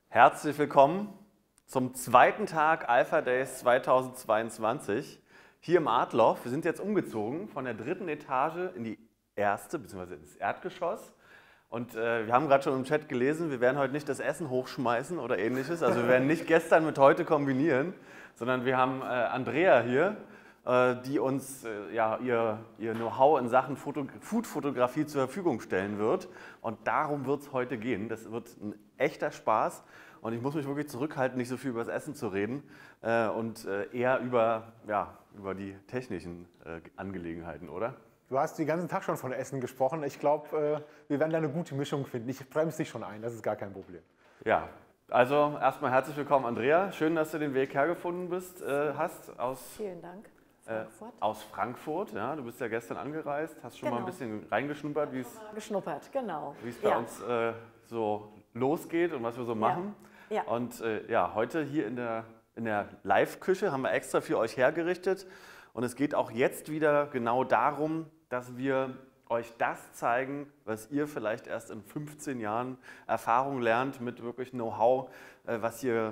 Herzlich willkommen zum zweiten Tag Alpha Days 2022 hier im Artloff. Wir sind jetzt umgezogen von der dritten Etage in die erste bzw. ins Erdgeschoss. Und wir haben gerade schon im Chat gelesen, wir werden heute nicht das Essen hochschmeißen oder ähnliches. Also wir werden nicht gestern mit heute kombinieren, sondern wir haben Andrea hier, die uns ihr Know-how in Sachen Food-Fotografie zur Verfügung stellen wird. Und darum wird es heute gehen. Das wird ein echter Spaß. Und ich muss mich wirklich zurückhalten, nicht so viel über das Essen zu reden und eher über die technischen Angelegenheiten, oder? Du hast den ganzen Tag schon von Essen gesprochen. Ich glaube, wir werden da eine gute Mischung finden. Ich bremse dich schon ein, das ist gar kein Problem. Ja, also erstmal herzlich willkommen, Andrea. Schön, dass du den Weg hergefunden hast aus, Vielen Dank. Aus Frankfurt. Ja, du bist ja gestern angereist, hast schon mal ein bisschen reingeschnuppert, wie es bei uns so losgeht und was wir so machen. Ja. Und heute hier in der Live-Küche haben wir extra für euch hergerichtet. Und es geht auch jetzt wieder genau darum, dass wir euch das zeigen, was ihr vielleicht erst in 15 Jahren Erfahrung lernt, mit wirklich Know-how, was hier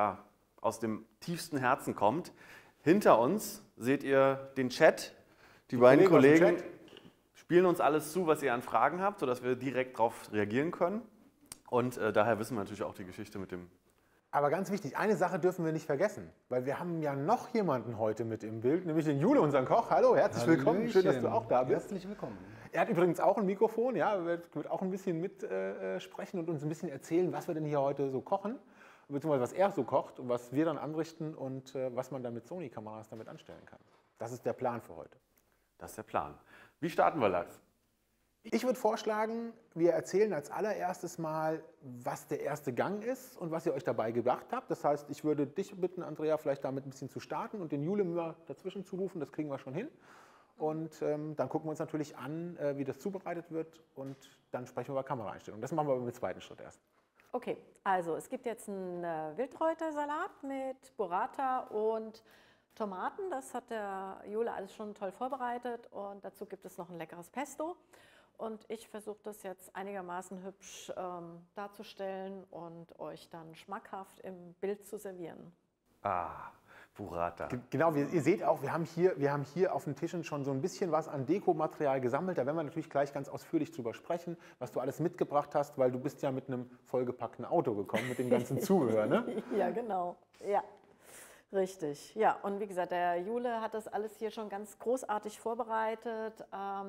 aus dem tiefsten Herzen kommt. Hinter uns seht ihr den Chat. Die beiden Kollegen spielen uns alles zu, was ihr an Fragen habt, sodass wir direkt darauf reagieren können. Und daher wissen wir natürlich auch die Geschichte mit dem. Aber ganz wichtig, eine Sache dürfen wir nicht vergessen, weil wir haben ja noch jemanden heute mit im Bild, nämlich den Jule, unseren Koch. Hallo, herzlich willkommen, schön, dass du auch da bist. Herzlich willkommen. Er hat übrigens auch ein Mikrofon, ja, wird auch ein bisschen mitsprechen und uns ein bisschen erzählen, was wir denn hier heute so kochen, beziehungsweise was er so kocht und was wir dann anrichten und was man dann mit Sony-Kameras damit anstellen kann. Das ist der Plan für heute. Das ist der Plan. Wie starten wir, Lars? Ich würde vorschlagen, wir erzählen als allererstes mal, was der erste Gang ist und was ihr euch dabei gedacht habt. Das heißt, ich würde dich bitten, Andrea, vielleicht damit ein bisschen zu starten und den Jule mal dazwischen zu rufen. Das kriegen wir schon hin. Und dann gucken wir uns natürlich an, wie das zubereitet wird und dann sprechen wir über Kameraeinstellungen. Das machen wir im zweiten Schritt erst. Okay, also es gibt jetzt einen Wildkräutersalat mit Burrata und Tomaten. Das hat der Jule alles schon toll vorbereitet und dazu gibt es noch ein leckeres Pesto. Und ich versuche das jetzt einigermaßen hübsch darzustellen und euch dann schmackhaft im Bild zu servieren. Ah, Burrata. Genau, ihr seht auch, wir haben hier auf den Tischen schon so ein bisschen was an Dekomaterial gesammelt. Da werden wir natürlich gleich ganz ausführlich drüber sprechen, was du alles mitgebracht hast, weil du bist ja mit einem vollgepackten Auto gekommen, mit dem ganzen Zubehör, ne? Ja, genau. Ja, richtig. Ja, und wie gesagt, der Jule hat das alles hier schon ganz großartig vorbereitet.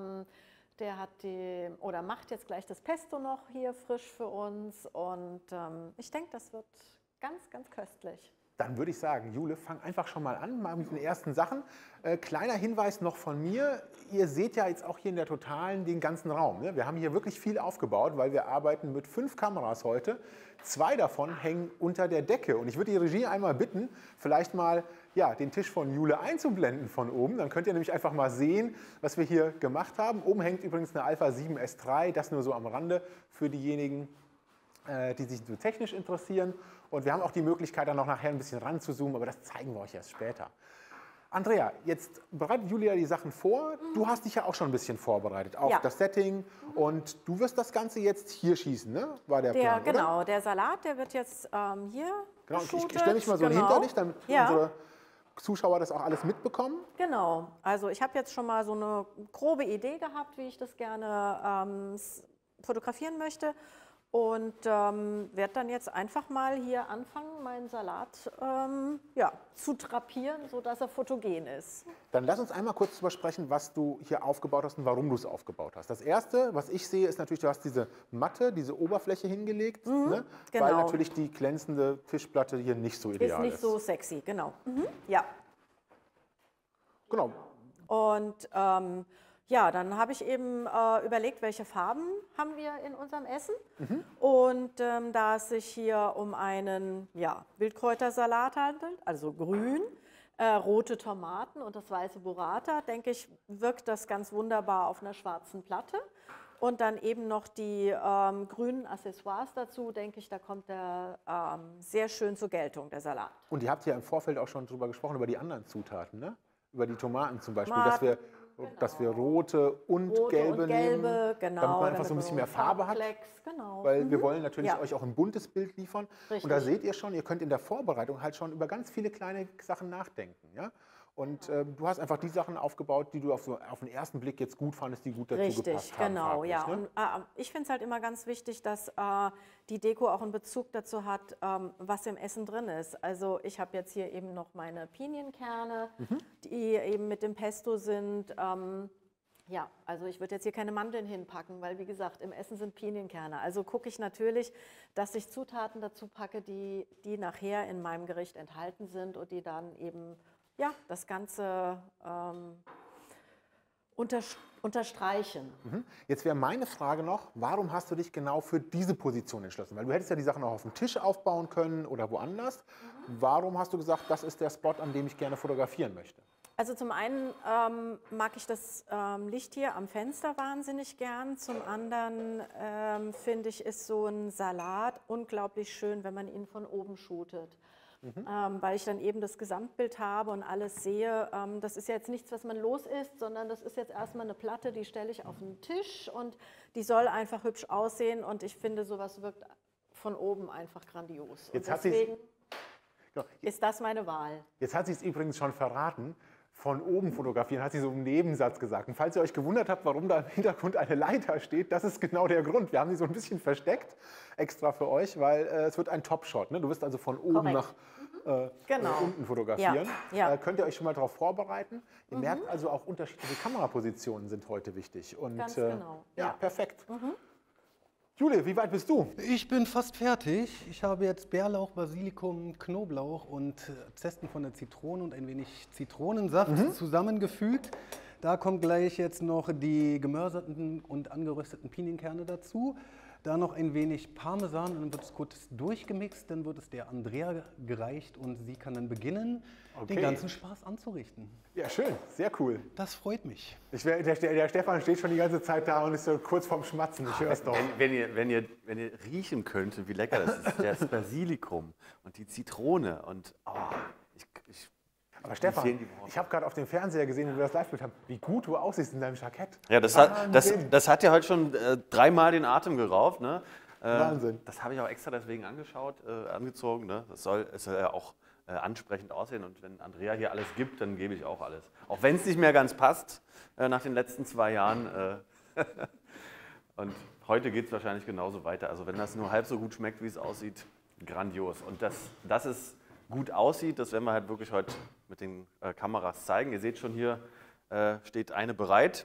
Der macht jetzt gleich das Pesto noch hier frisch für uns und ich denke, das wird ganz, ganz köstlich. Dann würde ich sagen, Jule, fang einfach schon mal an, mal mit den ersten Sachen. Kleiner Hinweis noch von mir, ihr seht ja jetzt auch hier in der Totalen den ganzen Raum. Ne? Wir haben hier wirklich viel aufgebaut, weil wir arbeiten mit 5 Kameras heute. 2 davon hängen unter der Decke und ich würde die Regie einmal bitten, vielleicht mal den Tisch von Jule einzublenden von oben. Dann könnt ihr nämlich einfach mal sehen, was wir hier gemacht haben. Oben hängt übrigens eine Alpha 7S3, das nur so am Rande für diejenigen, die sich so technisch interessieren. Und wir haben auch die Möglichkeit, dann noch nachher ein bisschen ran zu zoomen, aber das zeigen wir euch erst später. Andrea, jetzt bereitet Julia die Sachen vor. Du hast dich ja auch schon ein bisschen vorbereitet auf das Setting und du wirst das Ganze jetzt hier schießen, ne? War der Plan, Genau, oder? der Salat, der wird jetzt hier Ich stelle mich mal so hinter dich, damit unsere Zuschauer das auch alles mitbekommen. Genau, also ich habe jetzt schon mal so eine grobe Idee gehabt, wie ich das gerne fotografieren möchte. Und werde dann jetzt einfach mal hier anfangen, meinen Salat zu drapieren, sodass er fotogen ist. Dann lass uns einmal kurz darüber sprechen, was du hier aufgebaut hast und warum du es aufgebaut hast. Das Erste, was ich sehe, ist natürlich, du hast diese Matte, diese Oberfläche hingelegt, ne? Genau. Weil natürlich die glänzende Tischplatte hier nicht so ideal ist. Ist nicht so sexy, genau. Ja. Genau. Und dann habe ich eben überlegt, welche Farben haben wir in unserem Essen. Und da es sich hier um einen Wildkräutersalat handelt, also grün, rote Tomaten und das weiße Burrata, denke ich, wirkt das ganz wunderbar auf einer schwarzen Platte. Und dann eben noch die grünen Accessoires dazu, denke ich, da kommt der sehr schön zur Geltung, der Salat. Und ihr habt ja im Vorfeld auch schon drüber gesprochen, über die anderen Zutaten, ne? Über die Tomaten zum Beispiel, dass wir dass wir rote und Rote gelbe und nehmen, gelbe, genau, damit man einfach damit so ein man bisschen so mehr einen Farbe hat. Farbklecks, genau. Weil wir wollen natürlich Ja. euch auch ein buntes Bild liefern. Richtig. Und da seht ihr schon, ihr könnt in der Vorbereitung halt schon über ganz viele kleine Sachen nachdenken. Ja? Und du hast einfach die Sachen aufgebaut, die du auf den ersten Blick jetzt gut fandest, die gut dazu Richtig, gepasst haben. genau, farblich, ja. ne? Und ich finde es halt immer ganz wichtig, dass die Deko auch einen Bezug dazu hat, was im Essen drin ist. Also ich habe jetzt hier eben noch meine Pinienkerne, die eben mit dem Pesto sind. Ja, also ich würde jetzt hier keine Mandeln hinpacken, weil wie gesagt, im Essen sind Pinienkerne. Also gucke ich natürlich, dass ich Zutaten dazu packe, die nachher in meinem Gericht enthalten sind und die dann eben ja, das Ganze unterstreichen. Jetzt wäre meine Frage noch, warum hast du dich genau für diese Position entschlossen? Weil du hättest ja die Sachen auch auf dem Tisch aufbauen können oder woanders. Warum hast du gesagt, das ist der Spot, an dem ich gerne fotografieren möchte? Also zum einen mag ich das Licht hier am Fenster wahnsinnig gern. Zum anderen finde ich, ist so ein Salat unglaublich schön, wenn man ihn von oben shootet. Weil ich dann eben das Gesamtbild habe und alles sehe. Das ist ja jetzt nichts, was man los isst, sondern das ist jetzt erstmal eine Platte, die stelle ich auf den Tisch und die soll einfach hübsch aussehen und ich finde, sowas wirkt von oben einfach grandios. Und deswegen ist das meine Wahl. Jetzt hat sie es übrigens schon verraten. Von oben fotografieren, hat sie so einen Nebensatz gesagt. Und falls ihr euch gewundert habt, warum da im Hintergrund eine Leiter steht, das ist genau der Grund. Wir haben sie so ein bisschen versteckt, extra für euch, weil es wird ein Top-Shot. Ne? Du wirst also von oben nach unten fotografieren. Ja. Könnt ihr euch schon mal darauf vorbereiten? Ihr merkt also auch, unterschiedliche Kamerapositionen sind heute wichtig. Und, Ganz genau. Ja, perfekt. Jule, wie weit bist du? Ich bin fast fertig. Ich habe jetzt Bärlauch, Basilikum, Knoblauch und Zesten von der Zitrone und ein wenig Zitronensaft zusammengefügt. Da kommt gleich jetzt noch die gemörserten und angerösteten Pinienkerne dazu. Da noch ein wenig Parmesan und dann wird es kurz durchgemixt. Dann wird es der Andrea gereicht und sie kann dann beginnen, den ganzen Spaß anzurichten. Ja, schön, sehr cool. Das freut mich. Der Stefan steht schon die ganze Zeit da und ist so kurz vorm Schmatzen. Ich höre es doch. Wenn ihr riechen könntet, wie lecker das ist, das Basilikum und die Zitrone und Aber Stefan, ich habe gerade auf dem Fernseher gesehen, wie wir das Live-Bild haben, wie gut du aussiehst in deinem Jackett. Ja, das hat ja heute schon dreimal den Atem geraubt. Ne? Wahnsinn. Das habe ich auch extra deswegen angezogen. Ne? Es soll ja auch ansprechend aussehen. Und wenn Andrea hier alles gibt, dann gebe ich auch alles. Auch wenn es nicht mehr ganz passt nach den letzten 2 Jahren. Und heute geht es wahrscheinlich genauso weiter. Also wenn das nur halb so gut schmeckt, wie es aussieht, grandios. Und dass es gut aussieht, das werden wir halt wirklich heute mit den Kameras zeigen. Ihr seht schon, hier steht eine bereit.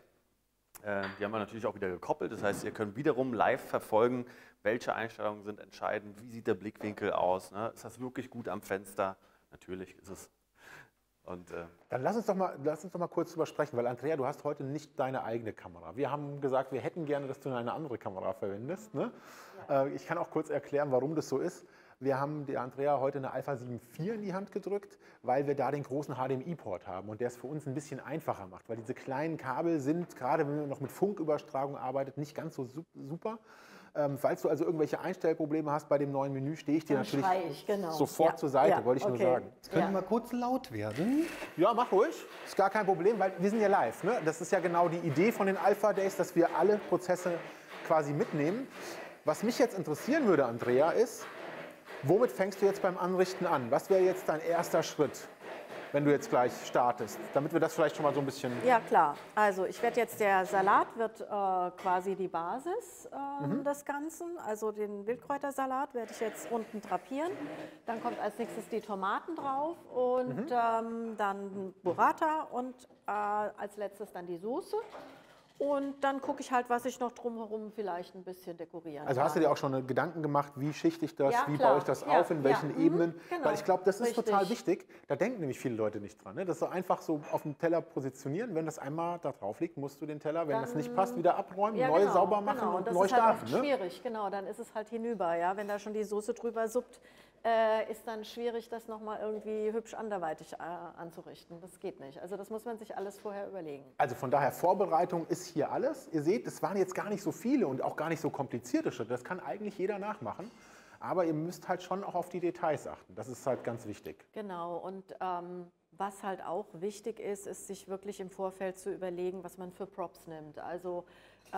Die haben wir natürlich auch wieder gekoppelt. Das heißt, ihr könnt wiederum live verfolgen, welche Einstellungen sind entscheidend, wie sieht der Blickwinkel aus, ne? Ist das wirklich gut am Fenster? Natürlich ist es. Und, dann lass uns doch mal kurz drüber sprechen, weil Andrea, du hast heute nicht deine eigene Kamera. Wir haben gesagt, wir hätten gerne, dass du eine andere Kamera verwendest. Ne? Ja. Ich kann auch kurz erklären, warum das so ist. Wir haben der Andrea heute eine Alpha 7 IV in die Hand gedrückt, weil wir da den großen HDMI-Port haben und der es für uns ein bisschen einfacher macht, weil diese kleinen Kabel sind, gerade wenn man noch mit Funkübertragung arbeitet, nicht ganz so super. Falls du also irgendwelche Einstellprobleme hast bei dem neuen Menü, stehe ich dir natürlich sofort zur Seite, wollte ich nur sagen. Jetzt können wir mal kurz laut werden. Ja, mach ruhig. Ist gar kein Problem, weil wir sind ja live. Ne? Das ist ja genau die Idee von den Alpha Days, dass wir alle Prozesse quasi mitnehmen. Was mich jetzt interessieren würde, Andrea, ist, womit fängst du jetzt beim Anrichten an? Was wäre jetzt dein erster Schritt, wenn du jetzt gleich startest? Damit wir das vielleicht schon mal so ein bisschen... Ja, klar. Also der Salat wird quasi die Basis des Ganzen. Also den Wildkräutersalat werde ich jetzt unten drapieren. Dann kommt als nächstes die Tomaten drauf und dann Burrata und als letztes dann die Soße. Und dann gucke ich halt, was ich noch drumherum vielleicht ein bisschen dekorieren Also hast du dir auch schon Gedanken gemacht, wie schichte ich das, ja, wie klar. baue ich das auf, in welchen Ebenen? Genau. Weil ich glaube, das ist Richtig. total wichtig. Da denken nämlich viele Leute nicht dran. Ne? Das so einfach so auf dem Teller positionieren. Wenn das einmal da drauf liegt, musst du den Teller, wenn das nicht passt, wieder abräumen, neu sauber machen und das neu ist halt starten. oft Ne? schwierig, genau. Dann ist es halt hinüber. Ja? Wenn da schon die Soße drüber suppt, ist dann schwierig, das nochmal irgendwie hübsch anderweitig anzurichten. Das geht nicht. Also das muss man sich alles vorher überlegen. Also von daher, Vorbereitung ist hier alles. Ihr seht, es waren jetzt gar nicht so viele und auch gar nicht so komplizierte Schritte. Das kann eigentlich jeder nachmachen. Aber ihr müsst halt schon auch auf die Details achten. Das ist halt ganz wichtig. Genau. Und was halt auch wichtig ist, ist sich wirklich im Vorfeld zu überlegen, was man für Props nimmt. Also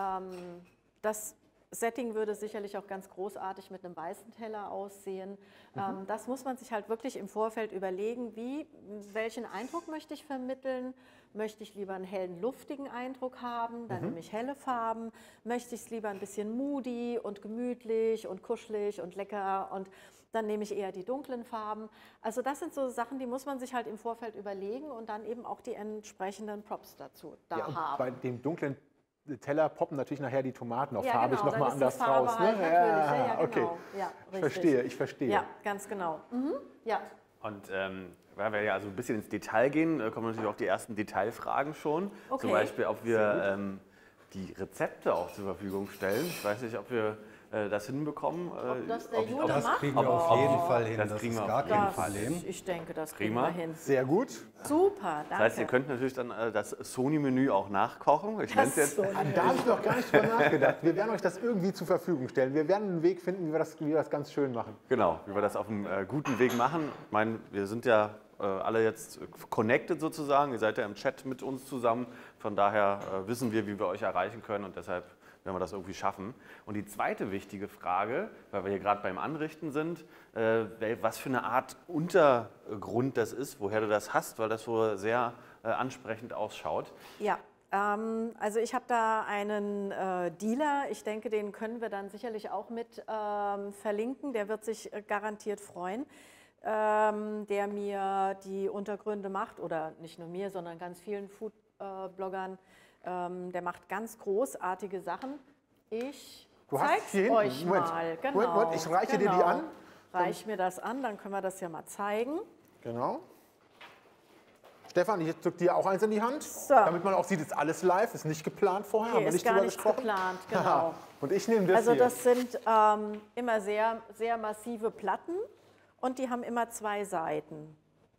das Setting würde sicherlich auch ganz großartig mit einem weißen Teller aussehen. Das muss man sich halt wirklich im Vorfeld überlegen, welchen Eindruck möchte ich vermitteln? Möchte ich lieber einen hellen, luftigen Eindruck haben, dann nehme ich helle Farben. Möchte ich es lieber ein bisschen moody und gemütlich und kuschelig und lecker und dann nehme ich eher die dunklen Farben. Also das sind so Sachen, die muss man sich halt im Vorfeld überlegen und dann eben auch die entsprechenden Props dazu haben. Bei dem dunklen Teller poppen natürlich nachher die Tomaten auch ja, farbig genau, nochmal anders raus. Halt Ne? ja, okay. genau. Ja, Ich verstehe. Ja, ganz genau. Ja. Und weil wir ja also ein bisschen ins Detail gehen, kommen natürlich auch die ersten Detailfragen schon. Okay. Zum Beispiel, ob wir die Rezepte auch zur Verfügung stellen. Ich weiß nicht, ob wir das hinbekommen. Ob das der Jule Das macht? kriegen wir auf jeden Fall hin. Das Das kriegen ist wir gar auf kein jeden Problem. Ich denke, das kriegen Prima. wir hin. Sehr gut. Super, danke. Das heißt, ihr könnt natürlich dann das Sony-Menü auch nachkochen. Ich nenne es jetzt. Da habe ich noch gar nicht drüber nachgedacht. Wir werden euch das irgendwie zur Verfügung stellen. Wir werden einen Weg finden, wie wir das ganz schön machen. Genau, wie wir das auf einem guten Weg machen. Ich meine, wir sind ja alle jetzt connected sozusagen. Ihr seid ja im Chat mit uns zusammen. Von daher wissen wir, wie wir euch erreichen können und deshalb werden wir das irgendwie schaffen. Und die zweite wichtige Frage, weil wir hier gerade beim Anrichten sind, was für eine Art Untergrund das ist, woher du das hast, weil das so sehr ansprechend ausschaut. Ja, also ich habe da einen Dealer, ich denke, den können wir dann sicherlich auch mit verlinken, der wird sich garantiert freuen, der mir die Untergründe macht, oder nicht nur mir, sondern ganz vielen Food-Bloggern. Der macht ganz großartige Sachen. Ich zeige es euch mal. Genau, Moment, ich reiche dir die an. Reich mir das an, dann können wir das ja mal zeigen. Genau. Stefan, ich drücke dir auch eins in die Hand, So. damit man auch sieht, ist alles live, ist nicht geplant vorher, haben wir Ist nicht gar drüber nichts gesprochen. geplant, genau. Und ich nehme das Also hier. das sind immer sehr, sehr massive Platten und die haben immer 2 Seiten.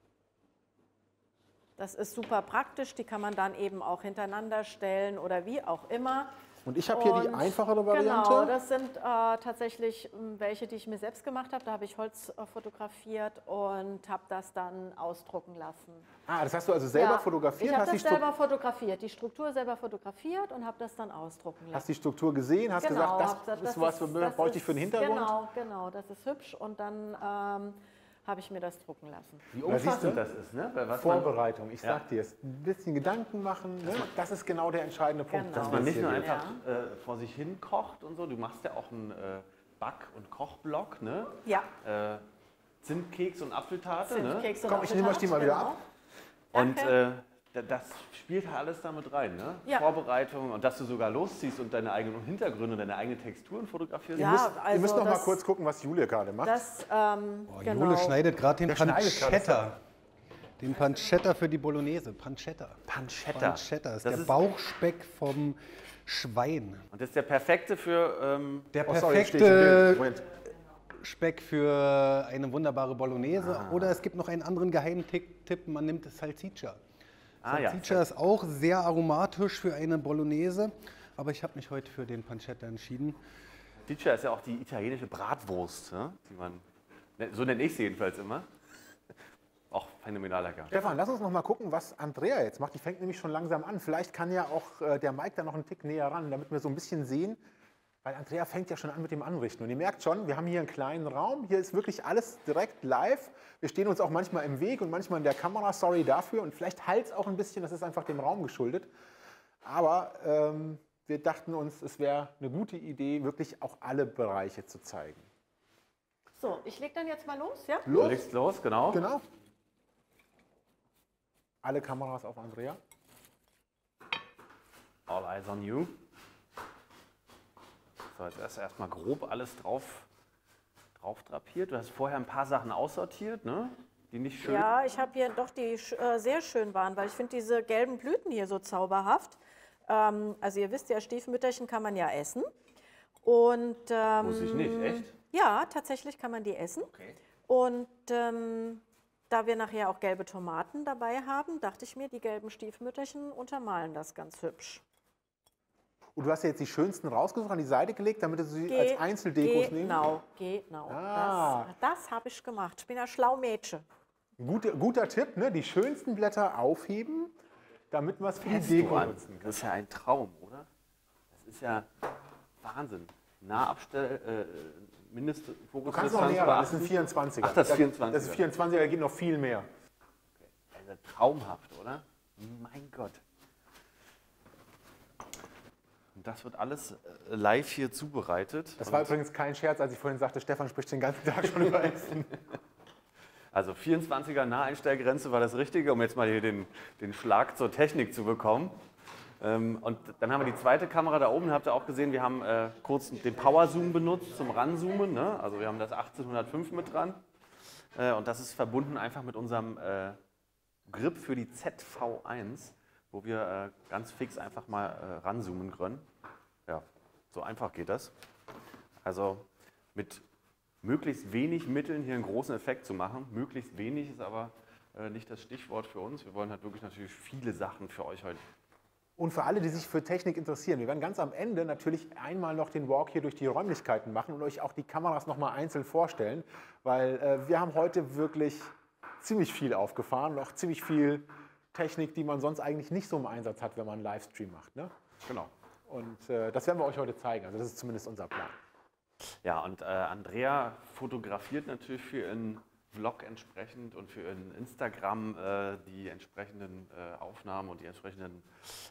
Das ist super praktisch, die kann man dann eben auch hintereinander stellen oder wie auch immer. Und ich habe hier die einfachere Variante. Genau, das sind tatsächlich welche, die ich mir selbst gemacht habe. Da habe ich Holz fotografiert und habe das dann ausdrucken lassen. Ah, das hast du also selber Ja, fotografiert? Ich habe hast das selber fotografiert, die Struktur selber fotografiert und habe das dann ausdrucken lassen. Hast die Struktur gesehen, hast gesagt, das ist was, das bräuchte ich für den Hintergrund? Genau, das ist hübsch und dann habe ich mir das drucken lassen. Wie Da siehst umfassend du? das ist, ne? Weil was Vorbereitung, ich Ja. sag dir es. Ein bisschen Gedanken machen, ne? Das ist genau der entscheidende Punkt. Genau. dass das man wir nicht hier nur gehen. einfach vor sich hin kocht und so. Du machst ja auch einen Back- und Kochblock, ne? Ja, Zimtkeks und Apfeltarte, ne? Zimtkeks und Komm, ich nehme euch die mal wieder Apfeltart, ab. Und Danke. das spielt halt alles damit rein, ne? Ja. Vorbereitung und dass du sogar losziehst und deine eigenen Hintergründe, deine eigenen Texturen fotografierst. Ja, Ihr müsst also noch mal das- kurz gucken, was Julia gerade macht. Das, genau. Jule schneidet gerade den Der schneidet gerade Pancetta. Den Pancetta für die Bolognese. Pancetta. Pancetta. Pancetta ist Das der ist- Bauchspeck vom Schwein. Und das ist der perfekte für Der Oh, sorry, steht im perfekte Bild. Moment. Speck für eine wunderbare Bolognese. Oder es gibt noch einen anderen geheimen Tipp, man nimmt Salsiccia. ja. Salsiccia ist auch sehr aromatisch für eine Bolognese, aber ich habe mich heute für den Pancetta entschieden. Salsiccia ist ja auch die italienische Bratwurst, ne? Die man, so nenne ich sie jedenfalls immer. Auch phänomenal lecker. Stefan, lass uns noch mal gucken, was Andrea jetzt macht. Die fängt nämlich schon langsam an. Vielleicht kann ja auch der Mike da noch einen Tick näher ran, damit wir so ein bisschen sehen. Weil Andrea fängt ja schon an mit dem Anrichten. Und ihr merkt schon, wir haben hier einen kleinen Raum. Hier ist wirklich alles direkt live. Wir stehen uns auch manchmal im Weg und manchmal in der Kamera. Sorry dafür. Und vielleicht halt es auch ein bisschen, das ist einfach dem Raum geschuldet. Aber wir dachten uns, es wäre eine gute Idee, wirklich auch alle Bereiche zu zeigen. So, ich leg dann jetzt mal los, ja? Du Los? legst los, genau. Genau. Alle Kameras auf Andrea. All eyes on you. So, jetzt erstmal grob alles drauf drapiert. Du hast vorher ein paar Sachen aussortiert, ne? Die nicht schön. Ja, ich habe hier doch die sehr schön waren, weil ich finde diese gelben Blüten hier so zauberhaft. Also ihr wisst ja, Stiefmütterchen kann man ja essen. Und, Muss ich nicht, echt? Ja, tatsächlich kann man die essen. Okay. Und da wir nachher auch gelbe Tomaten dabei haben, dachte ich mir, die gelben Stiefmütterchen untermalen das ganz hübsch. Und du hast ja jetzt die schönsten rausgesucht, an die Seite gelegt, damit du sie als Einzeldekos nehmen kannst. Genau. Ah. Das habe ich gemacht. Ich bin ein schlau Mädchen. Guter Tipp, ne? Die schönsten Blätter aufheben, damit wir es für die Deko nutzen können. Das ist ja ein Traum, oder? Das ist ja Wahnsend. Du Mindestfokus. kannst noch näher ran, das ist ein 24er. Ach, das ist 24er. Das ist 24er, da geht noch viel mehr. Also traumhaft, oder? Mein Gott. Und das wird alles live hier zubereitet. Das war übrigens kein Scherz, als ich vorhin sagte, Stefan spricht den ganzen Tag schon über Essen. Also 24er Naheinstellgrenze war das Richtige, um jetzt mal hier den Schlag zur Technik zu bekommen. Und dann haben wir die zweite Kamera da oben, habt ihr auch gesehen, wir haben kurz den Power-Zoom benutzt zum Ranzoomen. Ne? Also wir haben das 1805 mit dran. Und das ist verbunden einfach mit unserem Grip für die ZV1, wo wir ganz fix einfach mal ranzoomen können. Ja, so einfach geht das. Also mit möglichst wenig Mitteln hier einen großen Effekt zu machen. Möglichst wenig ist aber nicht das Stichwort für uns. Wir wollen halt wirklich natürlich viele Sachen für euch heute. Und für alle, die sich für Technik interessieren, wir werden ganz am Ende natürlich einmal noch den Walk hier durch die Räumlichkeiten machen und euch auch die Kameras nochmal einzeln vorstellen, weil wir haben heute wirklich ziemlich viel aufgefahren und auch ziemlich viel Technik, die man sonst eigentlich nicht so im Einsatz hat, wenn man einen Livestream macht. Ne? Genau. Und das werden wir euch heute zeigen. Also das ist zumindest unser Plan. Ja, und Andrea fotografiert natürlich für ihren Vlog entsprechend und für ihren Instagram die entsprechenden Aufnahmen und die entsprechenden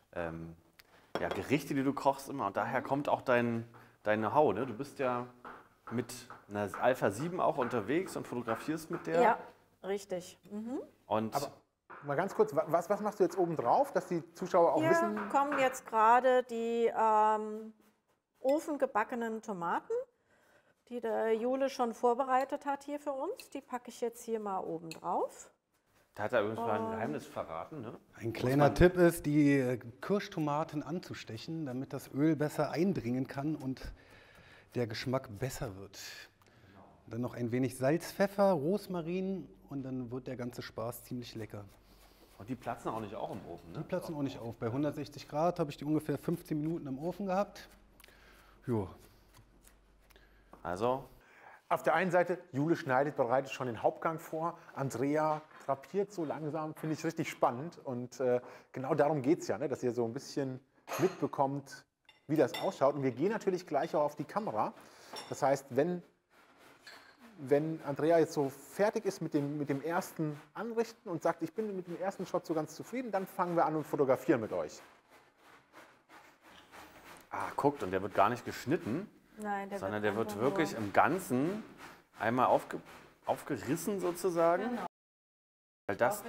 Gerichte, die du kochst immer. Und daher kommt auch dein Know-how. Ne? Du bist ja mit einer Alpha 7 auch unterwegs und fotografierst mit der. Ja, richtig. Mhm. Und Aber mal ganz kurz, was machst du jetzt oben drauf, dass die Zuschauer auch Hier wissen? kommen jetzt gerade die ofengebackenen Tomaten, die der Jule schon vorbereitet hat hier für uns. Die packe ich jetzt hier mal oben drauf. da hat er übrigens mal ein Geheimnis verraten. Ne? Ein kleiner Tipp ist, die Kirschtomaten anzustechen, damit das Öl besser eindringen kann und der Geschmack besser wird. Dann noch ein wenig Salz, Pfeffer, Rosmarin und dann wird der ganze Spaß ziemlich lecker. Und die platzen auch nicht auch im Ofen, ne? Die platzen auch nicht auf. Bei 160 Grad habe ich die ungefähr 15 Minuten im Ofen gehabt. Jo. Also, Auf der einen Seite, Jule bereitet schon den Hauptgang vor, Andrea drapiert so langsam, finde ich richtig spannend. Und genau darum geht es ja, ne? Dass ihr so ein bisschen mitbekommt, wie das ausschaut. Und wir gehen natürlich gleich auch auf die Kamera. Das heißt, wenn Andrea jetzt so fertig ist mit dem ersten Anrichten und sagt, ich bin mit dem ersten Shot so ganz zufrieden, dann fangen wir an und fotografieren mit euch. guckt, und der wird gar nicht geschnitten, Nein, sondern der wird einfach wirklich nur- im Ganzen einmal aufgerissen sozusagen. Genau. Weil das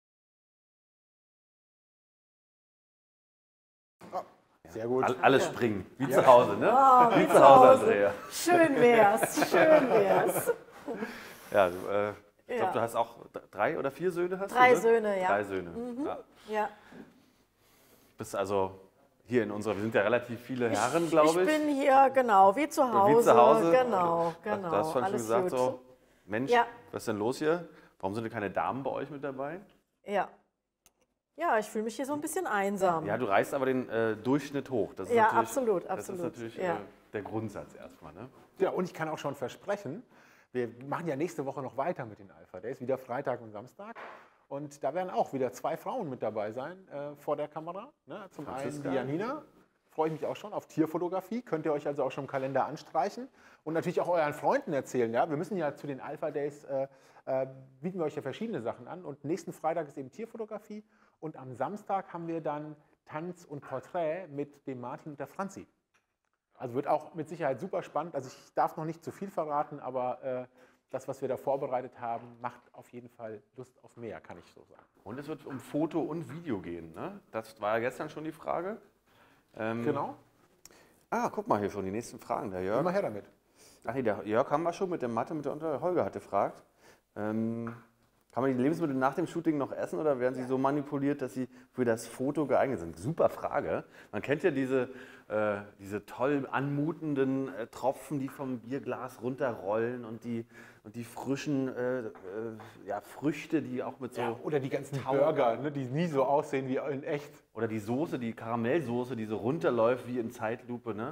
Sehr gut. alles springen, wie zu Hause, ne? Oh, Wie zu Hause, Andrea. Schön wär's, schön wär's. Ja, ich Ja. glaube, du hast auch 3 oder 4 Söhne, hast 3 du, ne? Söhne, ja. 3 Söhne. Ja. Ja. Bist also hier in unserer, wir sind ja relativ viele Herren, glaube ich. Ich bin hier, genau, wie zu Hause. Wie zu Hause. Genau, Du genau. hast vorhin schon Alles gesagt, gut. so, Mensch, Ja. was ist denn los hier? Warum sind denn keine Damen bei euch mit dabei? Ja. Ja, ich fühle mich hier so ein bisschen einsam. Ja, du reißt aber den Durchschnitt hoch. Das ist Ja, natürlich, absolut, Das ist absolut. natürlich Ja. Der Grundsatz erstmal. Ne? Ja, und ich kann auch schon versprechen, wir machen ja nächste Woche noch weiter mit den Alpha Days, wieder Freitag und Samstag. Und da werden auch wieder 2 Frauen mit dabei sein vor der Kamera. Ne? Zum einen Franziska. die Janina, freue ich mich auch schon, auf Tierfotografie. Könnt ihr euch also auch schon im Kalender anstreichen. Und natürlich auch euren Freunden erzählen. Ja? Wir müssen ja zu den Alpha Days, bieten wir euch ja verschiedene Sachen an. Und nächsten Freitag ist eben Tierfotografie. Und am Samstag haben wir dann Tanz und Porträt mit dem Martin und der Franzi. Also wird auch mit Sicherheit super spannend. Also ich darf noch nicht zu viel verraten, aber das, was wir da vorbereitet haben, macht auf jeden Fall Lust auf mehr, kann ich so sagen. Und es wird um Foto und Video gehen. Ne? Das war ja gestern schon die Frage. Genau, Guck mal hier schon, die nächsten Fragen. Der Jörg. immer her damit. Ach nee, der Jörg haben wir schon mit der Mathe, mit der Holger hat gefragt. Kann man die Lebensmittel nach dem Shooting noch essen oder werden sie so manipuliert, dass sie für das Foto geeignet sind? Super Frage. Man kennt ja diese toll anmutenden Tropfen, die vom Bierglas runterrollen und die frischen Früchte, die auch mit so... Ja, oder die ganzen Tau- Burger, ne, die nie so aussehen wie in echt. Oder die Soße, die Karamellsoße, die so runterläuft wie in Zeitlupe. Ne?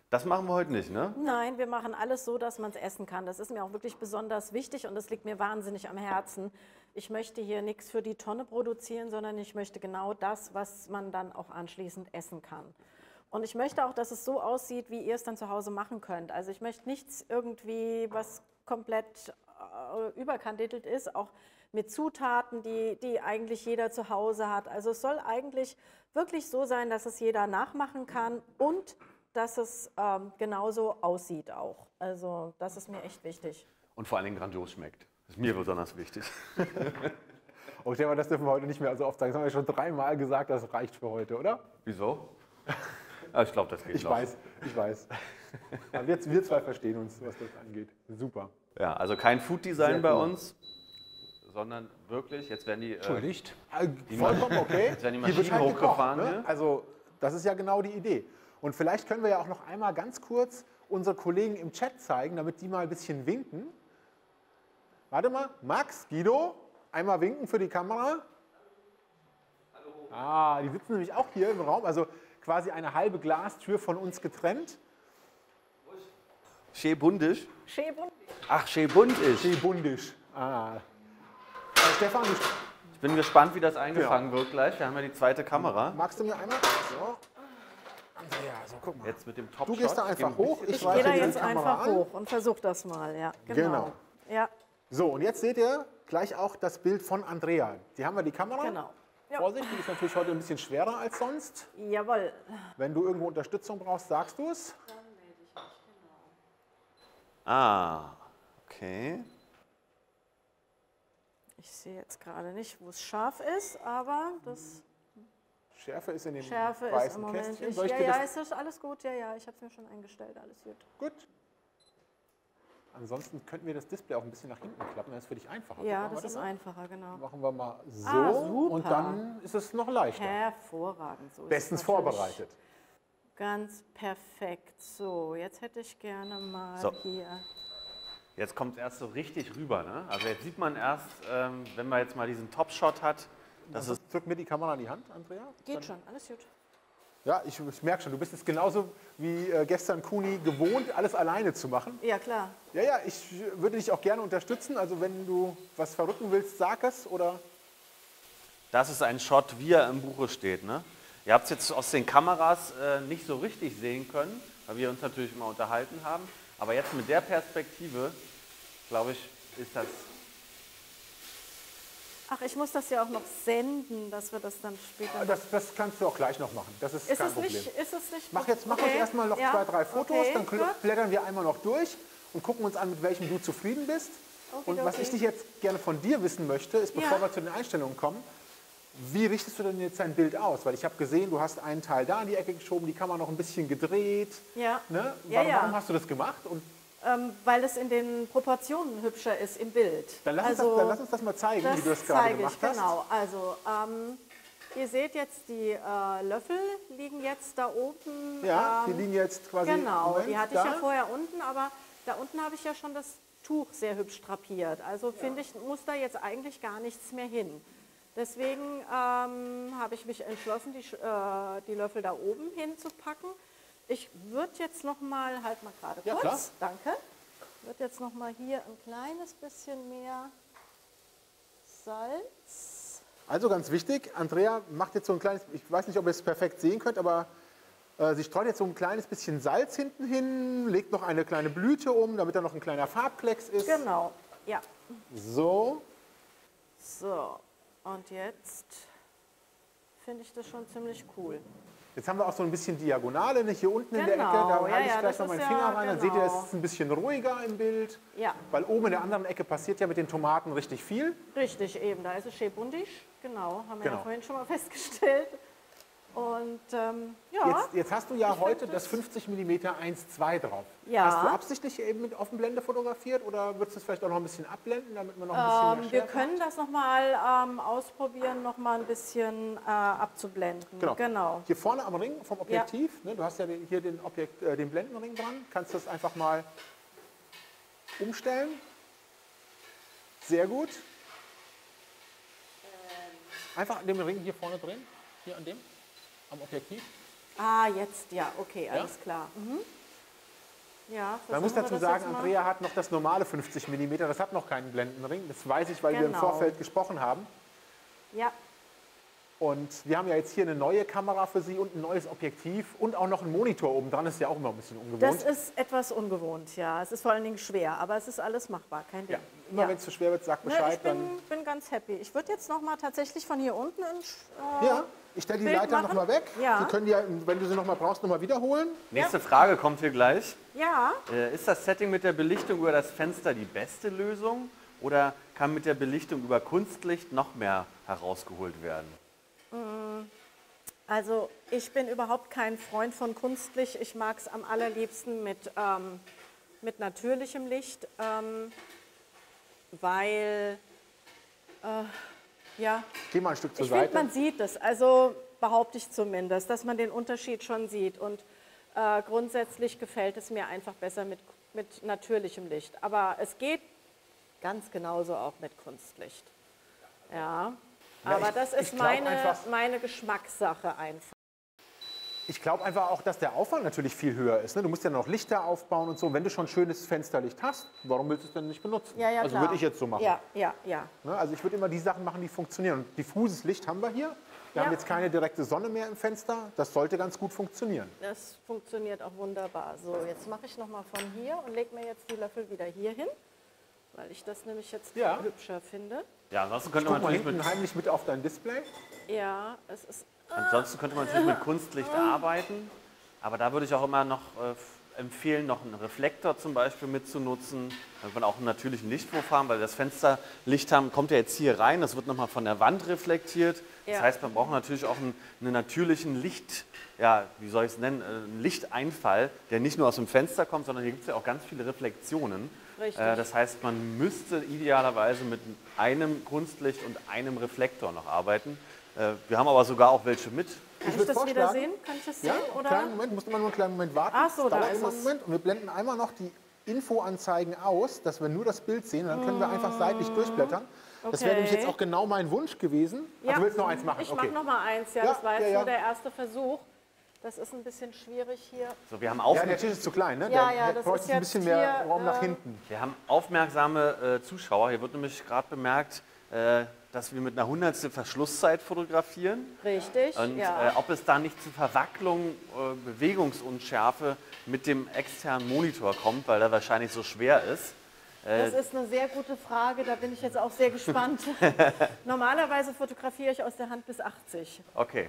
Das machen wir heute nicht, ne? Nein, wir machen alles so, dass man es essen kann. Das ist mir auch wirklich besonders wichtig und das liegt mir wahnsinnig am Herzen. Ich möchte hier nichts für die Tonne produzieren, sondern ich möchte genau das, was man dann auch anschließend essen kann. Und ich möchte auch, dass es so aussieht, wie ihr es dann zu Hause machen könnt. Also ich möchte nichts irgendwie, was komplett überkandidelt ist, auch mit Zutaten, die eigentlich jeder zu Hause hat. Also es soll eigentlich wirklich so sein, dass es jeder nachmachen kann und dass es genauso aussieht auch. Also das ist mir echt wichtig. Und vor allen Dingen grandios schmeckt. Das ist mir besonders wichtig. Oh, ich denke mal, das dürfen wir heute nicht mehr so oft sagen. Das haben wir schon 3-mal gesagt, das reicht für heute, oder? Wieso? Ah, ich glaube, das geht noch. Ich weiß. Aber wir zwei verstehen uns, was das angeht. Super. Ja, also kein Food Design Sehr bei cool. uns, sondern wirklich, jetzt werden die, Entschuldigt. Vollkommen okay. Jetzt werden die Hier wird Maschinen hochgefahren, gekocht, ne? ne? Also das ist ja genau die Idee. Und vielleicht können wir ja auch noch einmal ganz kurz unsere Kollegen im Chat zeigen, damit die mal ein bisschen winken. Warte mal, Max, Guido, einmal winken für die Kamera. Hallo. Ah, die sitzen nämlich auch hier im Raum, also quasi eine halbe Glastür von uns getrennt. Schee-Bundisch. Schäbund. Ach, Schee-Bundisch. Schee-Bundisch. Ah. Stefan, Ich bin gespannt, wie das eingefangen wird gleich. Wir haben ja die zweite Kamera. magst du mir einmal? So. Andrea, so guck mal. Jetzt mit dem Top-Shot. Du gehst da einfach hoch, Ich reiche gehe da dir die jetzt Kamera einfach an. hoch und versuche das mal. Ja, Genau. Ja, So, und jetzt seht ihr gleich auch das Bild von Andrea. Die haben wir die Kamera. genau. Ja. Vorsicht, die ist natürlich heute ein bisschen schwerer als sonst. Jawohl. Wenn du irgendwo Unterstützung brauchst, sagst du es. Ah, okay. Ich sehe jetzt gerade nicht, wo es scharf ist, aber das Schärfe ist in dem Schärfe ist im weißen Moment Kästchen. nicht. Soll ich Ja, dir ja, das? ist alles gut. Ja, ja, ich habe es mir schon eingestellt. Alles gut. Gut. Ansonsten könnten wir das Display auch ein bisschen nach hinten klappen, dann ist es für dich einfacher. Ja, Guck mal, das warte ist mal. einfacher, genau. Machen wir mal so Ah, super. und dann ist es noch leichter. Hervorragend. So ist es Bestens natürlich vorbereitet. Ganz perfekt. So, jetzt hätte ich gerne mal So. hier. Jetzt kommt es erst so richtig rüber, ne? Also jetzt sieht man erst, wenn man jetzt mal diesen Top-Shot hat, dass es... Drück mir die Kamera in die Hand, Andrea. Geht schon, alles gut. Ja, ich merke schon, du bist jetzt genauso wie gestern Kuni gewohnt, alles alleine zu machen. Ja, klar. Ja, ja, ich würde dich auch gerne unterstützen. Also wenn du was verrücken willst, sag es oder... Das ist ein Shot, wie er im Buche steht, ne? Ihr habt es jetzt aus den Kameras nicht so richtig sehen können, weil wir uns natürlich immer unterhalten haben. Aber jetzt mit der Perspektive, glaube ich, ist das... Ach, ich muss das ja auch noch senden, dass wir das dann später. Das kannst du auch gleich noch machen. Das ist, ist kein es Problem. nicht? Ist es nicht? Mach uns Okay. erstmal noch Ja, 2, 3 Fotos, okay, dann gut. blättern wir einmal noch durch und gucken uns an, mit welchem du zufrieden bist. Und was ich dich jetzt gerne von dir wissen möchte, ist, bevor Ja. wir zu den Einstellungen kommen, wie richtest du denn jetzt dein Bild aus? Weil ich habe gesehen, du hast einen Teil da in die Ecke geschoben, die Kamera noch ein bisschen gedreht. Ja. Ne? Ja, ja. Warum hast du das gemacht? Und Weil es in den Proportionen hübscher ist im Bild. dann lass uns das mal zeigen, wie du das gerade gemacht hast. Genau. Also, ihr seht jetzt, die Löffel liegen jetzt da oben. Ja, die liegen jetzt quasi. Genau, Moment, die hatte da. ich ja vorher unten, aber da unten habe ich ja schon das Tuch sehr hübsch drapiert. Also finde ich, muss da jetzt eigentlich gar nichts mehr hin. Deswegen habe ich mich entschlossen, die Löffel da oben hinzupacken. Ich würde jetzt noch mal, halt mal gerade Ja, kurz, klar. danke. Ich würde jetzt noch mal hier ein kleines bisschen mehr Salz. Also ganz wichtig, Andrea macht jetzt so ein kleines, ich weiß nicht, ob ihr es perfekt sehen könnt, aber sie streut jetzt so ein kleines bisschen Salz hinten hin, legt noch eine kleine Blüte um, damit da noch ein kleiner Farbklecks ist. Genau, ja. So, So, und jetzt finde ich das schon ziemlich cool. jetzt haben wir auch so ein bisschen Diagonale, nicht hier unten in der Ecke, Genau, da ja, halte ich ja, gleich das noch meinen ist Finger ja, rein, dann seht ihr, genau. es ist ein bisschen ruhiger im Bild, Ja, weil oben in der anderen Ecke passiert ja mit den Tomaten richtig viel. richtig eben, da ist es schäbundisch, genau, haben wir Genau. ja vorhin schon mal festgestellt. Und ja, Jetzt hast du ja Ich heute find das 50 mm 1.2 drauf. Ja. Hast du absichtlich eben mit Offenblende fotografiert oder würdest du es vielleicht auch noch ein bisschen abblenden, damit man noch ein bisschen mehr wir Schärfe können das nochmal ausprobieren, nochmal ein bisschen abzublenden. Genau. Hier vorne am Ring vom Objektiv, ne, du hast ja hier den Blendenring dran, kannst du das einfach mal umstellen. Sehr gut. Einfach den Ring hier vorne drehen, hier an dem, am Objektiv. Ah, jetzt, ja, okay, alles klar. Mhm. Ja, Man muss versuchen wir dazu das sagen, jetzt mal. Andrea hat noch das normale 50 mm, das hat noch keinen Blendenring. Das weiß ich, weil wir im Genau. Vorfeld gesprochen haben. Ja, Und wir haben ja jetzt hier eine neue Kamera für Sie und ein neues Objektiv und auch noch einen Monitor oben dran. Das ist ja auch immer ein bisschen ungewohnt. das ist etwas ungewohnt, ja. Es ist vor allen Dingen schwer, aber es ist alles machbar, kein Ding. ja, immer Ja. wenn es zu schwer wird, sag Ne, Bescheid. ich bin ganz happy. Ich würde jetzt noch mal tatsächlich von hier unten Ja, ich stelle die Bild Leiter noch machen? mal weg. Ja. Sie können ja, wenn du sie noch mal brauchst, noch mal wiederholen. Nächste Frage kommt hier gleich. Ja, Ist das Setting mit der Belichtung über das Fenster die beste Lösung oder kann mit der Belichtung über Kunstlicht noch mehr herausgeholt werden? also ich bin überhaupt kein Freund von Kunstlicht. Ich mag es am allerliebsten mit natürlichem Licht, weil, ja, Geh mal ein Stück zur ich finde, Seite. man sieht es, also behaupte ich zumindest, dass man den Unterschied schon sieht. Und grundsätzlich gefällt es mir einfach besser mit natürlichem Licht. Aber es geht ganz genauso auch mit Kunstlicht. Ja, aber das ich ist glaub einfach- meine Geschmackssache einfach. Ich glaube einfach auch, dass der Aufwand natürlich viel höher ist. Ne? Du musst ja noch Lichter aufbauen und so. Wenn du schon schönes Fensterlicht hast, warum willst du es denn nicht benutzen? Ja, ja, also klar. würde ich jetzt so machen. Ja, ja, ja. Ne? Also ich würde immer die Sachen machen, die funktionieren. Und diffuses Licht haben wir hier. Wir haben jetzt keine direkte Sonne mehr im Fenster. Das sollte ganz gut funktionieren. Das funktioniert auch wunderbar. So, jetzt mache ich noch mal von hier und lege mir jetzt die Löffel wieder hier hin, weil ich das nämlich jetzt Ja. hübscher finde. Ja, ansonsten könnte man Guck mal natürlich hinten heimlich mit auf dein Display. Ja, es ist mit Kunstlicht arbeiten, aber da würde ich auch immer noch empfehlen, noch einen Reflektor zum Beispiel mitzunutzen, damit man auch einen natürlichen Lichtwurf haben, weil das Fensterlicht kommt ja jetzt hier rein, das wird nochmal von der Wand reflektiert. Das Ja. heißt, man braucht natürlich auch einen natürlichen Licht, ja, wie soll ich es nennen, einen Lichteinfall, der nicht nur aus dem Fenster kommt, sondern hier gibt es ja auch ganz viele Reflexionen. Richtig. Das heißt, man müsste idealerweise mit einem Kunstlicht und einem Reflektor noch arbeiten. Wir haben aber sogar auch welche mit. Kann ich würd das wieder vorschlagen- sehen? Kann ich das Ja, sehen? einen Oder? kleinen Moment, musst du mal nur einen kleinen Moment warten. Ach so, Das da dauert ist immer einen es. Moment. Und wir blenden einmal noch die Infoanzeigen aus, dass wir nur das Bild sehen. Dann können wir einfach seitlich durchblättern. Das wäre nämlich Okay. jetzt auch genau mein Wunsch gewesen. Ach, du willst noch eins machen? Ich Okay. mache noch mal eins. Ja, Ja, das war jetzt ja, ja. nur der erste Versuch. Das ist ein bisschen schwierig hier. So, wir haben Ja, der Tisch ist zu klein, ne? Ja, Der ja, das bräuchte ist ein jetzt bisschen mehr hier, Raum nach hinten. Wir haben aufmerksame Zuschauer. Hier wird nämlich gerade bemerkt, dass wir mit einer Hundertstel Verschlusszeit fotografieren. Richtig, Und ja. ob es da nicht zu Verwacklung, Bewegungsunschärfe mit dem externen Monitor kommt, weil der wahrscheinlich so schwer ist. Das ist eine sehr gute Frage, da bin ich jetzt auch sehr gespannt. Normalerweise fotografiere ich aus der Hand bis 80. Okay.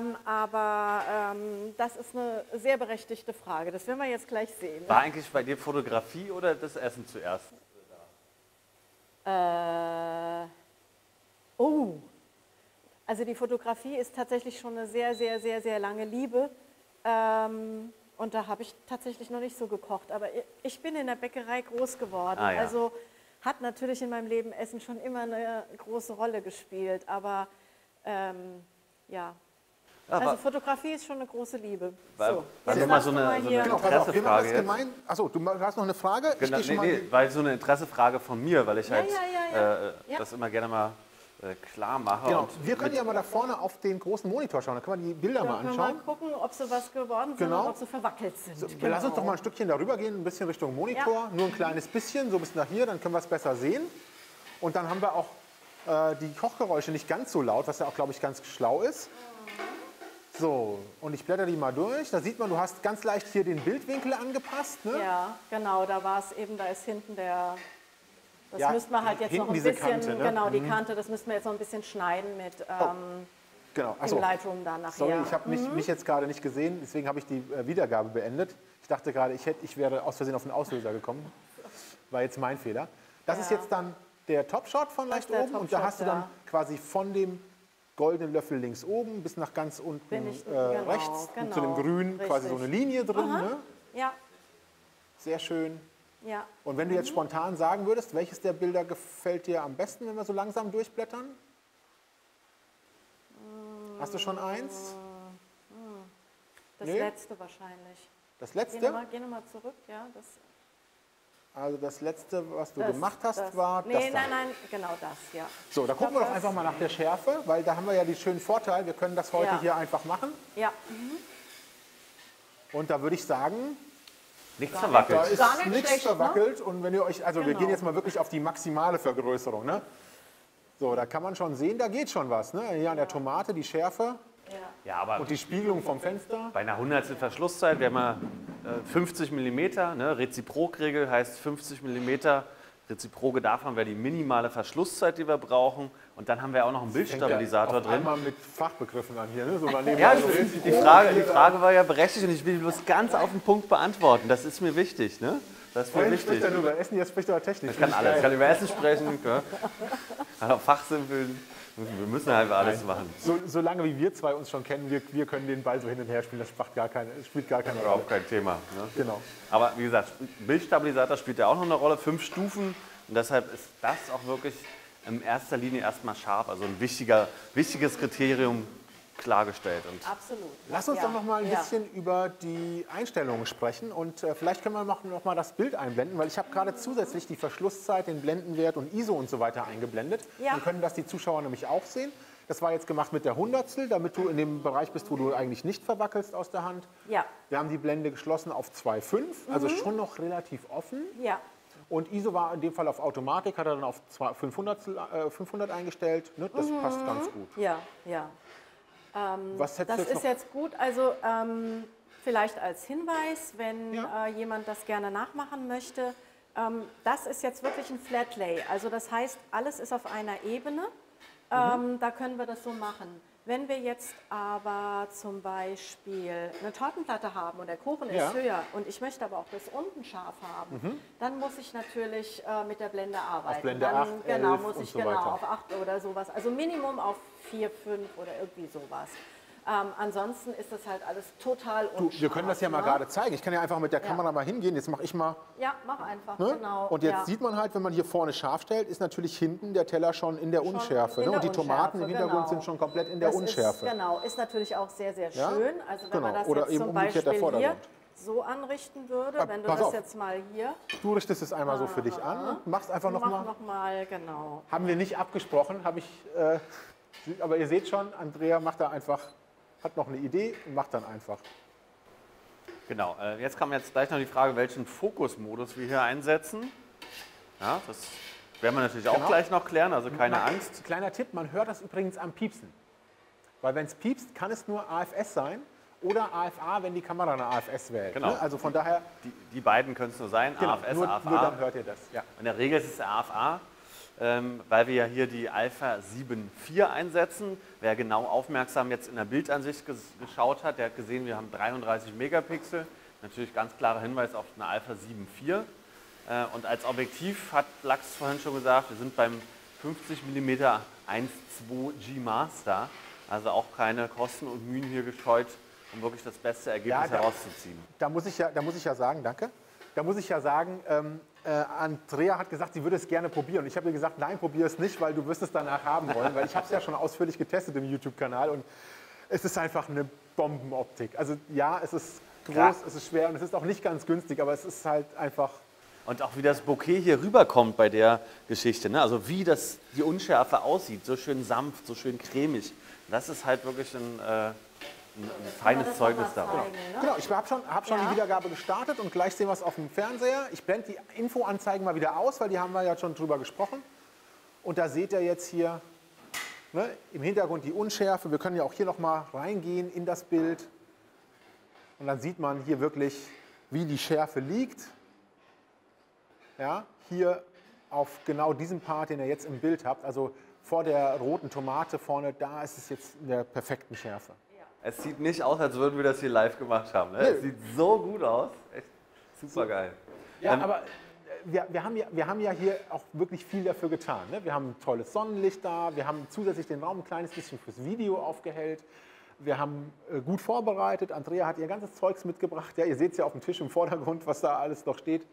Aber das ist eine sehr berechtigte Frage. Das werden wir jetzt gleich sehen. War eigentlich bei dir Fotografie oder das Essen zuerst? Oh, also die Fotografie ist tatsächlich schon eine sehr, sehr, sehr, sehr lange Liebe. Und da habe ich tatsächlich noch nicht so gekocht. Aber ich bin in der Bäckerei groß geworden. Ah, ja. Also hat natürlich in meinem Leben Essen schon immer eine große Rolle gespielt. Aber ja, also Fotografie ist schon eine große Liebe. Weil- So, weil jetzt wir mal darfst so du eine- mal so hier- eine- Genau, pass auf, wir machen das Interessefrage gemein. Achso, du hast noch eine Frage? Genau, geh schon mal weil so eine Interessefrage von mir, weil ich halt ja. das immer gerne mal klar mache. Genau, Und wir können ja mal da vorne auf den großen Monitor schauen. Da können wir die Bilder Da mal können wir mal anschauen. gucken, ob sie was geworden sind Genau. oder ob sie verwackelt sind. So, lass uns doch mal ein Stückchen darüber gehen, ein bisschen Richtung Monitor. Ja. Nur ein kleines bisschen, so bis nach hier, dann können wir es besser sehen. Und dann haben wir auch die Kochgeräusche nicht ganz so laut, was ja auch, glaube ich, ganz schlau ist. So, und ich blätter die mal durch. Da sieht man, du hast ganz leicht hier den Bildwinkel angepasst. Ne? Ja, genau, da war es eben, da ist hinten der, das Ja, müssten wir halt jetzt hinten noch ein diese bisschen, Kante, ne? genau, die Kante, das müssten wir jetzt noch ein bisschen schneiden mit Genau. im Achso, Lightroom dann nachher. sorry, ich habe mich jetzt gerade nicht gesehen, deswegen habe ich die Wiedergabe beendet. Ich dachte gerade, ich wäre aus Versehen auf den Auslöser gekommen. War jetzt mein Fehler. Das ist jetzt dann der Topshot von leicht der oben und da Topshot, hast du dann ja. quasi von dem goldenen Löffel links oben bis nach ganz unten Bin ich- rechts und zu dem genau, Grün quasi so eine richtig. Linie drin. Ne? Ja, Sehr schön. ja. Und wenn du jetzt spontan sagen würdest, welches der Bilder gefällt dir am besten, wenn wir so langsam durchblättern? Hast du schon eins? Das Nee. letzte wahrscheinlich. Das Geh letzte? noch mal zurück, ja. Das, Also das letzte, was du das, gemacht hast, das, war nee, das da. nein, genau das, ja. So, da gucken wir doch einfach mal nach der Schärfe, weil da haben wir ja den schönen Vorteil, wir können das heute Ja. hier einfach machen. Ja, Und da würde ich sagen, Nichts Gar verwackelt. Da ist Gar nicht nichts schlecht, ne? verwackelt und wenn ihr euch, also wir Genau. gehen jetzt mal wirklich auf die maximale Vergrößerung, ne? So, da kann man schon sehen, da geht schon was, ne? Hier an der Tomate, die Schärfe Ja, aber und die Spiegelung vom Fenster. bei einer 100. Verschlusszeit, wir haben ja 50 mm, ne? Reziprokregel heißt 50 mm. Reziproke davon wäre die minimale Verschlusszeit, die wir brauchen. Und dann haben wir auch noch einen Bildstabilisator Fängt ja drin. auf einmal mit Fachbegriffen an hier, ne? So mal nebenbei Ja, so die Frage war ja berechtigt und ich will bloß ganz auf den Punkt beantworten. Das ist mir wichtig. Ne? Das ist mir Vorhin spricht wichtig. er nur über Essen, jetzt spricht er über Technik. Ich kann alles. Ich kann über Essen sprechen, ja. Kann auch fachsimpeln. Wir müssen halt alles machen. Solange wie wir zwei uns schon kennen, wir können den Ball so hin und her spielen, das spielt gar keine Rolle. Überhaupt kein Thema. Ne? Genau. Aber wie gesagt, Bildstabilisator spielt ja auch noch eine Rolle, 5 Stufen. Und deshalb ist das auch wirklich in erster Linie erstmal scharf. Also ein wichtiges Kriterium klargestellt. Und Absolut. Lass uns doch noch mal ein Ja. bisschen über die Einstellungen sprechen und vielleicht können wir noch mal das Bild einblenden, weil ich habe gerade zusätzlich die Verschlusszeit, den Blendenwert und ISO und so weiter eingeblendet. Ja. Dann können das die Zuschauer nämlich auch sehen. Das war jetzt gemacht mit der Hundertstel, damit du in dem Bereich bist, wo du eigentlich nicht verwackelst aus der Hand. Ja. Wir haben die Blende geschlossen auf 2,5, also schon noch relativ offen. Ja. Und ISO war in dem Fall auf Automatik, hat er dann auf 500 eingestellt. Ne? Das passt ganz gut. Ja, ja. Was hättest Das du ist jetzt jetzt gut. Also vielleicht als Hinweis, wenn Ja. jemand das gerne nachmachen möchte. Das ist jetzt wirklich ein Flatlay. Also das heißt, alles ist auf einer Ebene. Da können wir das so machen. Wenn wir jetzt aber zum Beispiel eine Tortenplatte haben und der Kuchen Ja. ist höher und ich möchte aber auch das unten scharf haben, dann muss ich natürlich mit der Blende arbeiten. Blende dann, 8, genau, 11 muss und ich so genau weiter. auf 8 oder sowas. Also Minimum auf 4, 5 oder irgendwie sowas. Ansonsten ist das halt alles total unscharf. wir können das ja mal ne? gerade zeigen. Ich kann ja einfach mit der Kamera mal hingehen. Jetzt mache ich mal. Ja, mach einfach, Ne? genau. Und jetzt ja. sieht man halt, wenn man hier vorne scharf stellt, ist natürlich hinten der Teller schon in der Unschärfe. in Ne? der Und die Tomaten im Unschärfe, Hintergrund genau. sind schon komplett in der Das Unschärfe. Ist, genau, ist natürlich auch sehr, sehr Ja? schön. Also wenn man Genau. das Oder jetzt eben zum umgekehrt der Beispiel hier Vordergrund. so anrichten würde, wenn du pass das auf. jetzt mal hier, Du richtest es einmal so für dich an und machst einfach mach nochmal. nochmal, genau. Haben wir nicht abgesprochen, aber ihr seht schon, Andrea hat noch eine Idee und macht dann einfach. genau, jetzt kam jetzt gleich noch die Frage, welchen Fokusmodus wir hier einsetzen. Ja, das werden wir natürlich auch Genau. gleich noch klären, also keine Angst. Kleiner Tipp, man hört das übrigens am Piepsen. Weil wenn es piepst, kann es nur AFS sein oder AFA, wenn die Kamera eine AFS wählt. Genau. Ne? Also von daher, Die beiden können es nur sein, genau, AFS, nur AFA. dann hört ihr das. Ja. In der Regel ist es AFA, weil wir ja hier die Alpha 7.4 einsetzen. Wer genau aufmerksam jetzt in der Bildansicht geschaut hat, der hat gesehen, wir haben 33 Megapixel. Natürlich ganz klarer Hinweis auf eine Alpha 7.4. Und als Objektiv hat Lachs vorhin schon gesagt, wir sind beim 50 mm 1.2 G Master. Also auch keine Kosten und Mühen hier gescheut, um wirklich das beste Ergebnis Ja, herauszuziehen. Da muss ich ja sagen, danke. Da muss ich ja sagen, Andrea hat gesagt, sie würde es gerne probieren. Und ich habe ihr gesagt, nein, probier es nicht, weil du wirst es danach haben wollen. Weil ich habe es ja schon ausführlich getestet im YouTube-Kanal und es ist einfach eine Bombenoptik. Also ja, es ist groß, Ja. es ist schwer und es ist auch nicht ganz günstig, aber es ist halt einfach... Und auch wie das Bouquet hier rüberkommt bei der Geschichte. Ne? Also wie die Unschärfe aussieht, so schön sanft, so schön cremig. Das ist halt wirklich ein feines das Zeugnis noch mal davon. zeigen, ne? Genau, ich habe schon Ja. die Wiedergabe gestartet und gleich sehen wir es auf dem Fernseher. Ich blende die Infoanzeigen mal wieder aus, weil die haben wir ja schon drüber gesprochen. Und da seht ihr jetzt hier ne, im Hintergrund die Unschärfe. Wir können ja auch hier noch mal reingehen in das Bild. Und dann sieht man hier wirklich, wie die Schärfe liegt. Ja, hier auf genau diesem Part, den ihr jetzt im Bild habt, also vor der roten Tomate vorne, da ist es jetzt in der perfekten Schärfe. Es sieht nicht aus, als würden wir das hier live gemacht haben. Ne? Es sieht so gut aus. Echt super geil. Ja, aber wir haben ja hier auch wirklich viel dafür getan. Ne? Wir haben ein tolles Sonnenlicht da, wir haben zusätzlich den Raum ein kleines bisschen fürs Video aufgehellt. Wir haben gut vorbereitet. Andrea hat ihr ganzes Zeugs mitgebracht. Ja, ihr seht es ja auf dem Tisch im Vordergrund, was da alles noch steht.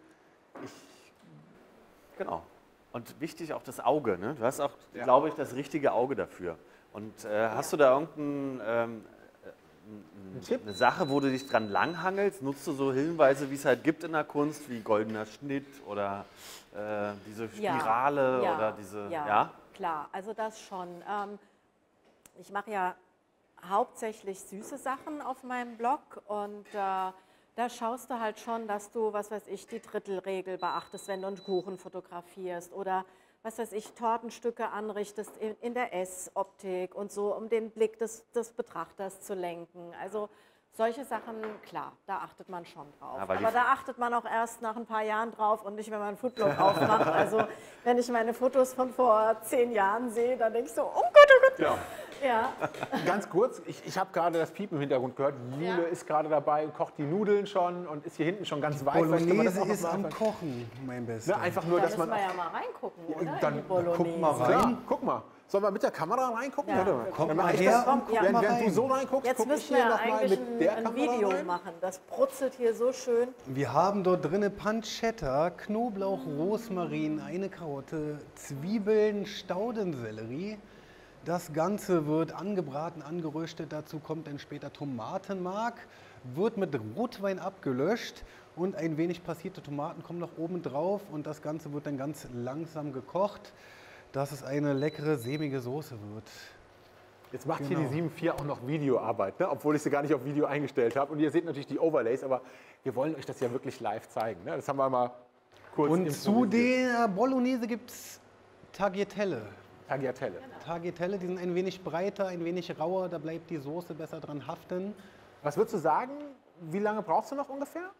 Genau. Und wichtig auch das Auge. Ne? Du hast auch, Ja. glaube ich, das richtige Auge dafür. Und hast du da irgendeine Tipp? Sache, wo du dich dran langhangelst? Nutzt du so Hinweise, wie es halt gibt in der Kunst, wie goldener Schnitt oder diese Spirale oder diese... Ja, klar, also das schon. Ich mache ja hauptsächlich süße Sachen auf meinem Blog und Da schaust du halt schon, dass du, was weiß ich, die Drittelregel beachtest, wenn du einen Kuchen fotografierst oder, was weiß ich, Tortenstücke anrichtest in der Essoptik und so, um den Blick des Betrachters zu lenken. Also solche Sachen, klar, da achtet man schon drauf. Ja, aber da achtet man auch erst nach ein paar Jahren drauf und nicht, wenn man einen Foodblog aufmacht. Also wenn ich meine Fotos von vor 10 Jahren sehe, dann denke ich so, oh Gott, oh Gott. Ja. Ja. Ganz kurz, ich habe gerade das Piepen im Hintergrund gehört. Jule ist gerade dabei, kocht die Nudeln schon und ist hier hinten schon ganz weit. Bolognese ist am Kochen, mein Bester. Ne, einfach nur, Da dass müssen man... wir ja mal reingucken, oder? dann in die Bolognese. guck mal rein. Klar, guck mal. Sollen wir mit der Kamera reingucken? Ja, Warte wir mal. gucken Dann mal mach ich her das. und guck Ja. mal Während du rein. so reinguckst, Jetzt gucke ich müssen wir hier ja nochmal eigentlich mit der ein Kamera Video rein. machen. Das brutzelt hier so schön. Wir haben dort drinne Pancetta, Knoblauch, Rosmarin, eine Karotte, Zwiebeln, Staudensellerie. Das Ganze wird angebraten, angeröstet. Dazu kommt dann später Tomatenmark, wird mit Rotwein abgelöscht und ein wenig passierte Tomaten kommen noch oben drauf und das Ganze wird dann ganz langsam gekocht, dass es eine leckere, sämige Soße wird. Jetzt macht hier die 7.4 auch noch Videoarbeit, ne? Obwohl ich sie gar nicht auf Video eingestellt habe. Und ihr seht natürlich die Overlays, aber wir wollen euch das ja wirklich live zeigen. Ne? Das haben wir mal kurz Und zu improvisiert. der Bolognese gibt es Tagliatelle. Tagliatelle. Tagliatelle, die sind ein wenig breiter, ein wenig rauer, da bleibt die Soße besser dran haften. Was würdest du sagen, wie lange brauchst du noch ungefähr?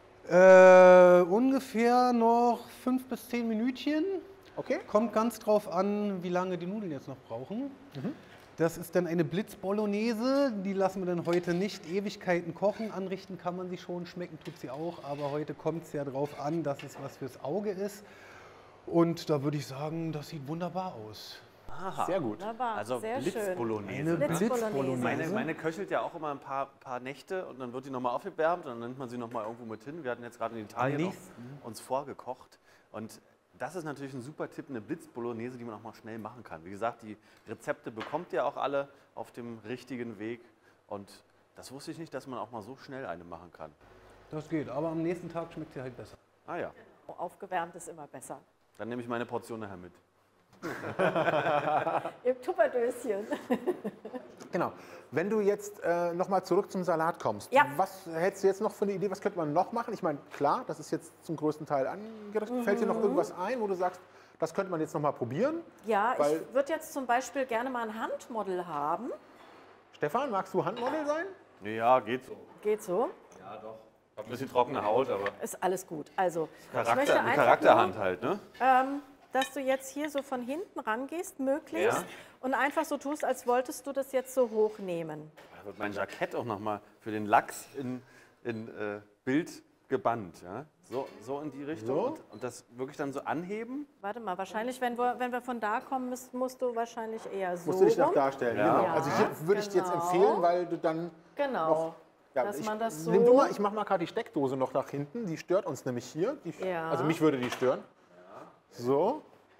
Ungefähr noch 5 bis 10 Minütchen. Okay. Kommt ganz drauf an, wie lange die Nudeln jetzt noch brauchen. Das ist dann eine Blitzbolognese, die lassen wir dann heute nicht Ewigkeiten kochen. Anrichten kann man sie schon, schmecken tut sie auch, aber heute kommt es ja drauf an, dass es was fürs Auge ist. Und da würde ich sagen, das sieht wunderbar aus. Aha. Sehr gut. Wunderbar, Also sehr schön. Blitzbolognese. Blitzbolognese. Meine köchelt ja auch immer ein paar Nächte und dann wird die nochmal aufgewärmt und dann nimmt man sie nochmal irgendwo mit hin. Wir hatten jetzt gerade in Italien noch uns vorgekocht und das ist natürlich ein super Tipp, eine Blitzbolognese, die man auch mal schnell machen kann. Wie gesagt, die Rezepte bekommt ihr auch alle auf dem richtigen Weg und das wusste ich nicht, dass man auch mal so schnell eine machen kann. Das geht, aber am nächsten Tag schmeckt sie halt besser. Ah ja, Aufgewärmt ist immer besser. dann nehme ich meine Portion nachher mit. Im Tupperdöschen. Genau. Wenn du jetzt nochmal zurück zum Salat kommst, Ja. was hättest du jetzt noch für eine Idee, was könnte man noch machen? Ich meine, klar, das ist jetzt zum größten Teil angerichtet. Fällt dir noch irgendwas ein, wo du sagst, das könnte man jetzt noch mal probieren? Ja, Weil- ich würde jetzt zum Beispiel gerne mal ein Handmodel haben. Stefan, magst du Handmodel sein? Ja, geht so. Geht so? Ja, doch. Hab ein bisschen trockene Haut, aber Ist alles gut. Also, ich möchte eine einfach Charakterhand halt, ne? nur, dass du jetzt hier so von hinten rangehst, möglichst, Ja. und einfach so tust, als wolltest du das jetzt so hochnehmen. Da wird mein Jackett auch nochmal für den Lachs in Bild gebannt. Ja? So in die Richtung. So. Und das wirklich dann so anheben. Warte mal, wahrscheinlich, wenn wir von da kommen, musst du wahrscheinlich eher so Musst du dich noch rum. darstellen. Ja. Genau. Ja, Also hier würde ich dir jetzt genau. empfehlen, weil du dann Genau, noch... Ja, dass man das so... Nimm du mal, ich mache mal gerade die Steckdose noch nach hinten. Die stört uns nämlich hier. Ja. Also mich würde die stören. So.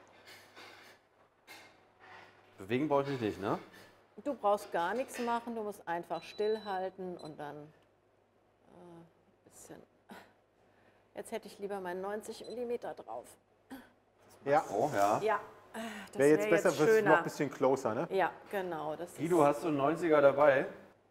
Bewegen brauche ich mich nicht, ne? Du brauchst gar nichts machen, du musst einfach stillhalten und dann bisschen. Jetzt hätte ich lieber meinen 90 mm drauf. Ja. Oh, ja. Ja, das Wäre jetzt besser, wird noch schöner. ein bisschen closer, ne? Ja, genau. Das Guido, hast du einen 90er dabei?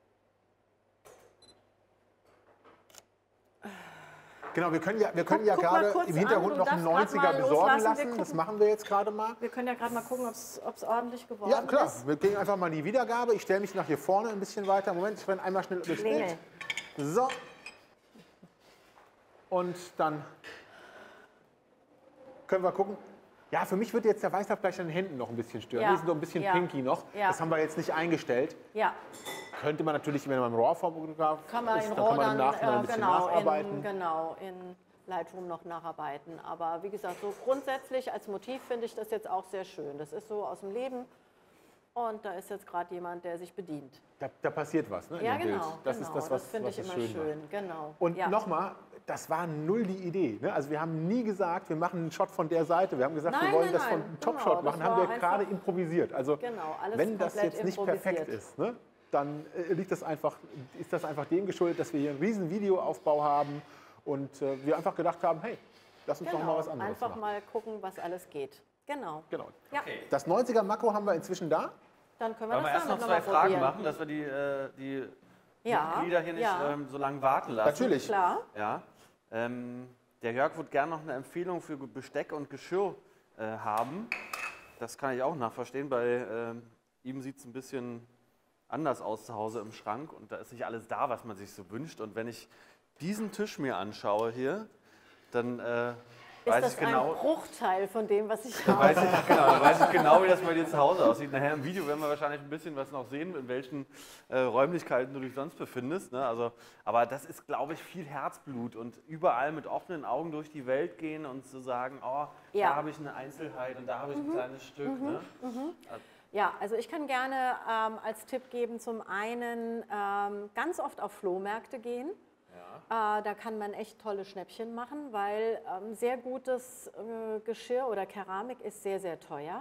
Genau, wir können ja guck mal gerade kurz im Hintergrund an, noch du einen darfst grad 90er mal besorgen loslassen, wir lassen. Das gucken. machen wir jetzt gerade mal. Wir können ja gerade mal gucken, ob es ordentlich geworden Ja, klar. ist. Wir kriegen einfach mal die Wiedergabe. Ich stelle mich nach hier vorne ein bisschen weiter. Moment, ich renne einmal schnell durchs Klingel. Bild. So. Und dann können wir gucken. Ja, für mich wird jetzt der Weißabgleich an den Händen noch ein bisschen stören. Ja, Die sind noch ein bisschen ja, pinky noch. ja. Das haben wir jetzt nicht eingestellt. Ja, Könnte man natürlich, wenn man im RAW-Fotograf kann man ist, in dann RAW kann man im dann Nachhinein ein bisschen nacharbeiten. in Lightroom noch nacharbeiten. Aber wie gesagt, so grundsätzlich als Motiv finde ich das jetzt auch sehr schön. Das ist so aus dem Leben und da ist jetzt gerade jemand, der sich bedient. Da passiert was, ne? in Ja, dem Bild. genau. Das genau. ist das, was finde ich es immer schön schön. macht. Genau. Und ja. nochmal, das war null die Idee. Ne? Also wir haben nie gesagt, wir machen einen Shot von der Seite. Wir haben gesagt, wir Nein, wollen nein, das von nein. einem Genau, Top-Shot das machen. Haben war wir gerade einfach- improvisiert. Also Genau, alles wenn das komplett jetzt nicht improvisiert. perfekt ist, ne? Dann ist das einfach dem geschuldet, dass wir hier einen riesen Videoaufbau haben und wir einfach gedacht haben, hey, lass uns doch mal was anderes Einfach machen. mal gucken, was alles geht. Genau. Genau. Ja, Das 90er Makro haben wir inzwischen da. dann können wir Wollen wir das erst noch damit zwei noch mal Fragen probieren. machen, dass wir die Ja, Mitglieder hier nicht ja. so lange warten lassen. Natürlich. Klar. Ja. Der Jörg würde gerne noch eine Empfehlung für Besteck und Geschirr haben. Das kann ich auch nachverstehen. Bei ihm sieht es ein bisschen anders aus zu Hause im Schrank und da ist nicht alles da, was man sich so wünscht. Und wenn ich diesen Tisch mir anschaue hier, dann Ist weiß das ich genau, ein Bruchteil von dem, was ich dann habe? weiß ich genau, wie das bei dir zu Hause aussieht. Nachher im Video werden wir wahrscheinlich ein bisschen was noch sehen, in welchen Räumlichkeiten du dich sonst befindest. Ne? Also, aber das ist, glaube ich, viel Herzblut und überall mit offenen Augen durch die Welt gehen und zu sagen, oh, Ja. da habe ich eine Einzelheit und da habe ich ein kleines Stück. Ne? Ja, also ich kann gerne als Tipp geben, zum einen ganz oft auf Flohmärkte gehen. Da kann man echt tolle Schnäppchen machen, weil sehr gutes Geschirr oder Keramik ist sehr, sehr teuer.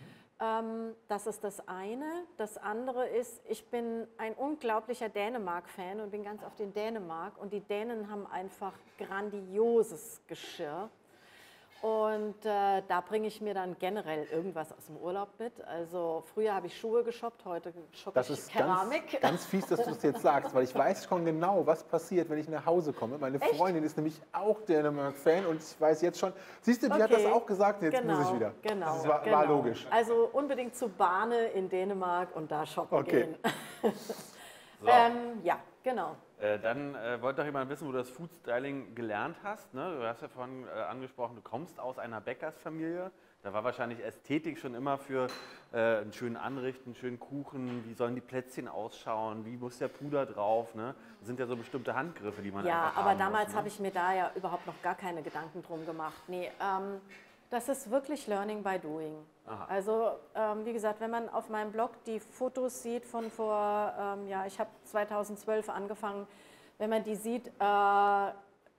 Das ist das eine. Das andere ist, ich bin ein unglaublicher Dänemark-Fan und bin ganz oft in Dänemark. Und die Dänen haben einfach grandioses Geschirr. Und da bringe ich mir dann generell irgendwas aus dem Urlaub mit. Also früher habe ich Schuhe geshoppt, heute shoppe Das ich ist Keramik. ganz fies, dass du es jetzt sagst, weil ich weiß schon genau, was passiert, wenn ich nach Hause komme. Meine Freundin ist nämlich auch Dänemark-Fan und ich weiß jetzt schon, siehst du, die hat das Okay. auch gesagt, jetzt muss ich wieder. Genau, Das war genau. logisch. Also unbedingt zu Bahne in Dänemark und da shoppen Okay. gehen. So. Ja, genau. Dann wollte doch jemand wissen, wo du das Food Styling gelernt hast. Ne? Du hast ja vorhin angesprochen, du kommst aus einer Bäckersfamilie. Da war wahrscheinlich Ästhetik schon immer für einen schönen Anrichten, einen schönen Kuchen. Wie sollen die Plätzchen ausschauen? Wie muss der Puder drauf? Ne? Das sind ja so bestimmte Handgriffe, die man Ja, einfach aber haben damals muss, ne? habe ich mir da ja überhaupt noch gar keine Gedanken drum gemacht. Nee, das ist wirklich Learning by Doing. Aha. Also wie gesagt, wenn man auf meinem Blog die Fotos sieht von vor, ja, ich habe 2012 angefangen, wenn man die sieht, dann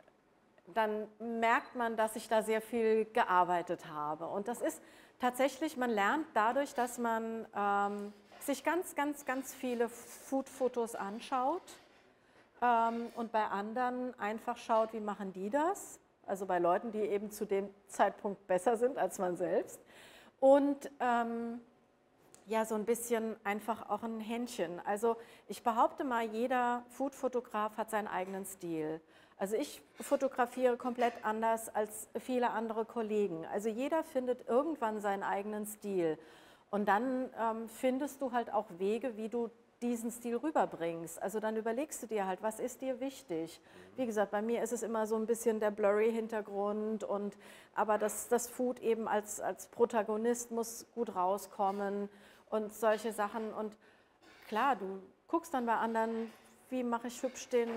merkt man, dass ich da sehr viel gearbeitet habe. Und das ist tatsächlich, man lernt dadurch, dass man sich ganz, ganz, ganz viele Food-Fotos anschaut und bei anderen einfach schaut, wie machen die das. Also bei Leuten, die eben zu dem Zeitpunkt besser sind als man selbst. Und ja, so ein bisschen einfach auch ein Händchen. Also ich behaupte mal, jeder Food-Fotograf hat seinen eigenen Stil. Also ich fotografiere komplett anders als viele andere Kollegen. Also jeder findet irgendwann seinen eigenen Stil. Und dann findest du halt auch Wege, wie du diesen Stil rüberbringst. Also dann überlegst du dir halt, was ist dir wichtig? Wie gesagt, bei mir ist es immer so ein bisschen der blurry Hintergrund, aber das Food eben als Protagonist muss gut rauskommen und solche Sachen. Und klar, du guckst dann bei anderen, wie mache ich hübsch den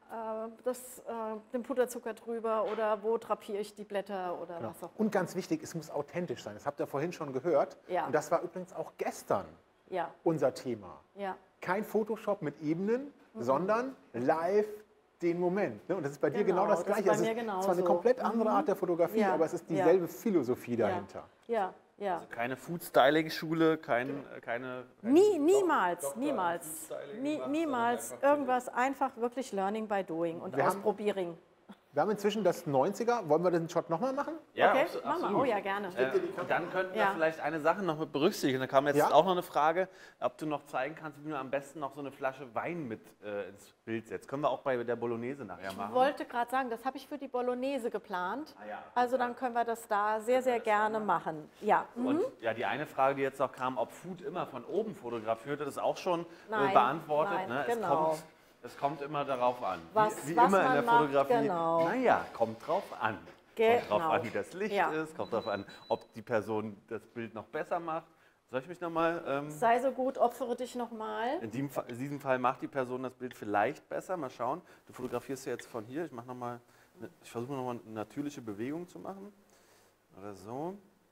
Puderzucker drüber oder wo drapiere ich die Blätter oder was auch immer. Und ganz wichtig, es muss authentisch sein. Das habt ihr vorhin schon gehört. Ja. Und das war übrigens auch gestern Ja, unser Thema. ja. Kein Photoshop mit Ebenen, sondern live den Moment. Ne? Und das ist bei dir genau das Genau, das ist Gleiche. bei Es mir ist genauso. zwar eine komplett andere Art der Fotografie, Ja, aber es ist ja. dieselbe Philosophie dahinter. Ja, ja. Keine Food-Styling-Schule, keine Niemals, Doktor niemals. im Food-Styling Nie, gemacht, niemals sondern einfach irgendwas, einfach wirklich Learning by Doing und Wir haben- Ausprobieren. Wir haben inzwischen das 90er. Wollen wir den Shot nochmal machen? Ja, Okay, absolut. mach mal. Oh ja, gerne. Und dann könnten wir Ja. vielleicht eine Sache noch mit berücksichtigen. Da kam jetzt Ja? auch noch eine Frage, ob du noch zeigen kannst, wie du am besten noch so eine Flasche Wein mit ins Bild setzt. Können wir auch bei der Bolognese nachher Ich machen. wollte gerade sagen, das habe ich für die Bolognese geplant. ja. Also dann können wir das da sehr, sehr gerne machen. Ja. Und ja, die eine Frage, die jetzt noch kam, ob Food immer von oben fotografiert wird, ist auch schon Nein, beantwortet. nein, Ne? genau. Es kommt immer darauf an. Was wie was immer in man der macht, Fotografie. genau. Naja, kommt drauf an. Genau. Kommt drauf an, wie das Licht Ja. ist, kommt drauf an, ob die Person das Bild noch besser macht. Soll ich mich nochmal... Sei so gut, opfere dich nochmal. in diesem Fall macht die Person das Bild vielleicht besser. Mal schauen. Du fotografierst ja jetzt von hier. Ich versuche nochmal eine natürliche Bewegung zu machen. Oder so.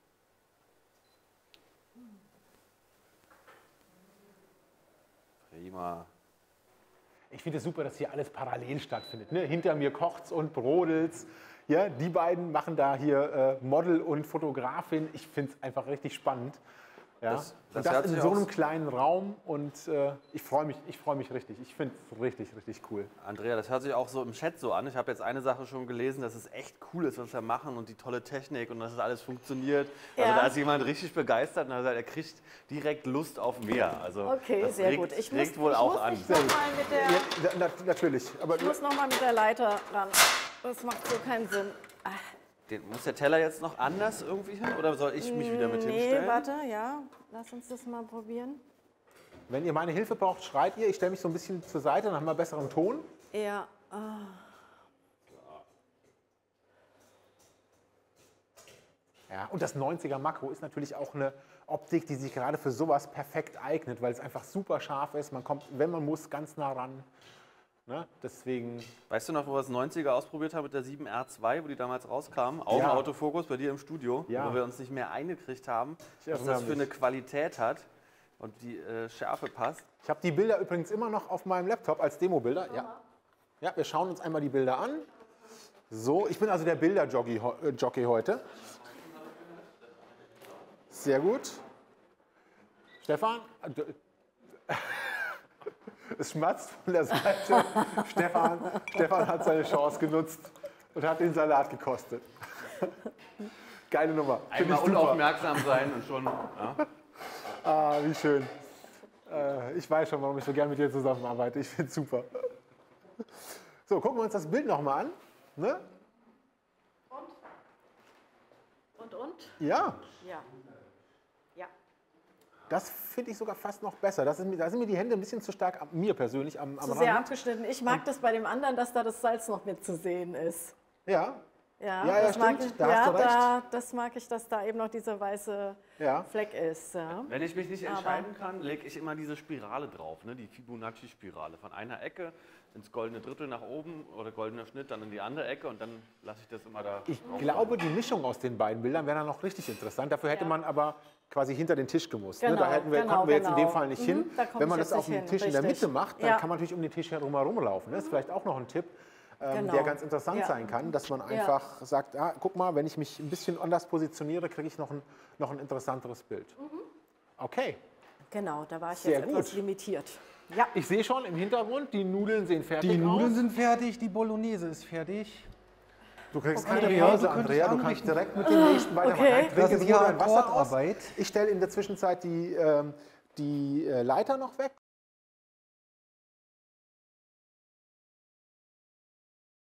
Prima. Ich finde es super, dass hier alles parallel stattfindet. Ne? Hinter mir kocht's und brodelt's. Ja, die beiden machen da hier Model und Fotografin. Ich finde es einfach richtig spannend. Ja? Das Und das hört in sich so auch einem kleinen Raum und ich freue mich richtig. Ich finde es richtig, richtig cool. Andrea, das hört sich auch so im Chat so an. Ich habe jetzt eine Sache schon gelesen, dass es echt cool ist, was wir machen und die tolle Technik und dass das alles funktioniert. Also Ja. da ist jemand richtig begeistert und er sagt, er kriegt direkt Lust auf mehr. Also Okay, das sehr regt, gut. Ich regt wohl auch an. Ich muss Natürlich. Aber noch mal mit der Leiter ran. Das macht so keinen Sinn. Muss der Teller jetzt noch anders irgendwie hin oder soll ich mich wieder mit hinstellen? Nee, warte, ja. Lass uns das mal probieren. wenn ihr meine Hilfe braucht, schreit ihr. Ich stelle mich so ein bisschen zur Seite, dann haben wir besseren Ton. Ja. Ja, und das 90er Makro ist natürlich auch eine Optik, die sich gerade für sowas perfekt eignet, weil es einfach super scharf ist. Man kommt, wenn man muss, ganz nah ran. Ne? Deswegen. Weißt du noch, wo wir das 90er ausprobiert haben mit der 7R2, wo die damals rauskamen? Auch Ja. im Autofokus bei dir im Studio, Ja. wo wir uns nicht mehr eingekriegt haben, Ich was erinnere das für mich. eine Qualität hat und die Schärfe passt. Ich habe die Bilder übrigens immer noch auf meinem Laptop als Demobilder. Ja. Ja, wir schauen uns einmal die Bilder an. So, ich bin also der Bilder-Jockey heute. Sehr gut. Stefan? Es schmatzt von der Seite. Stefan hat seine Chance genutzt und hat den Salat gekostet. Geile Nummer. Find Einmal ich super. unaufmerksam sein und schon. Ja. Ah, wie schön. Ich weiß schon, warum ich so gern mit dir zusammenarbeite. Ich finde es super. So, gucken wir uns das Bild nochmal an. Ne? Und? Ja, Ja. Ja. das finde ich sogar fast noch besser. Da sind mir die Hände ein bisschen zu stark, mir persönlich, am Zu sehr Rand. abgeschnitten. Ich mag das bei dem anderen, dass da das Salz noch mit zu sehen ist. Ja, Ja, Ja, das mag stimmt. ich. Da hast du recht. Das mag ich, dass da eben noch dieser weiße ja. Fleck ist. Ja. Wenn ich mich nicht Aber- entscheiden kann, lege ich immer diese Spirale drauf, ne? Die Fibonacci-Spirale. Von einer Ecke ins goldene Drittel nach oben oder goldener Schnitt dann in die andere Ecke und dann lasse ich das immer da. Ich drauf. glaube, die Mischung aus den beiden Bildern wäre dann noch richtig interessant. Dafür hätte Ja. man aber quasi hinter den Tisch gemusst. Ne? Genau, Da konnten wir jetzt in dem genau. Fall nicht Mhm, hin. da komm Wenn man ich das jetzt auf dem nicht Tisch hin, in der richtig. Mitte macht, dann Ja. kann man natürlich um den Tisch herum laufen. Das ist vielleicht auch noch ein Tipp, Genau. der ganz interessant Ja. sein kann, dass man einfach sagt, guck mal, wenn ich mich ein bisschen anders positioniere, kriege ich noch ein interessanteres Bild. Okay, Genau, da war ich Sehr jetzt etwas gut. limitiert. Ja. ich sehe schon im Hintergrund, die Nudeln sehen fertig Die Nudeln aus. sind fertig, die Bolognese ist fertig. Du kriegst Okay. keine Ja, Pause, du könntest Andrea, du kannst anrichten. direkt mit dem nächsten weitermachen. Okay. Trink Das in ist Ruhe ja dein Wasser aus. Akkordarbeit. Ich stelle in der Zwischenzeit die Leiter noch weg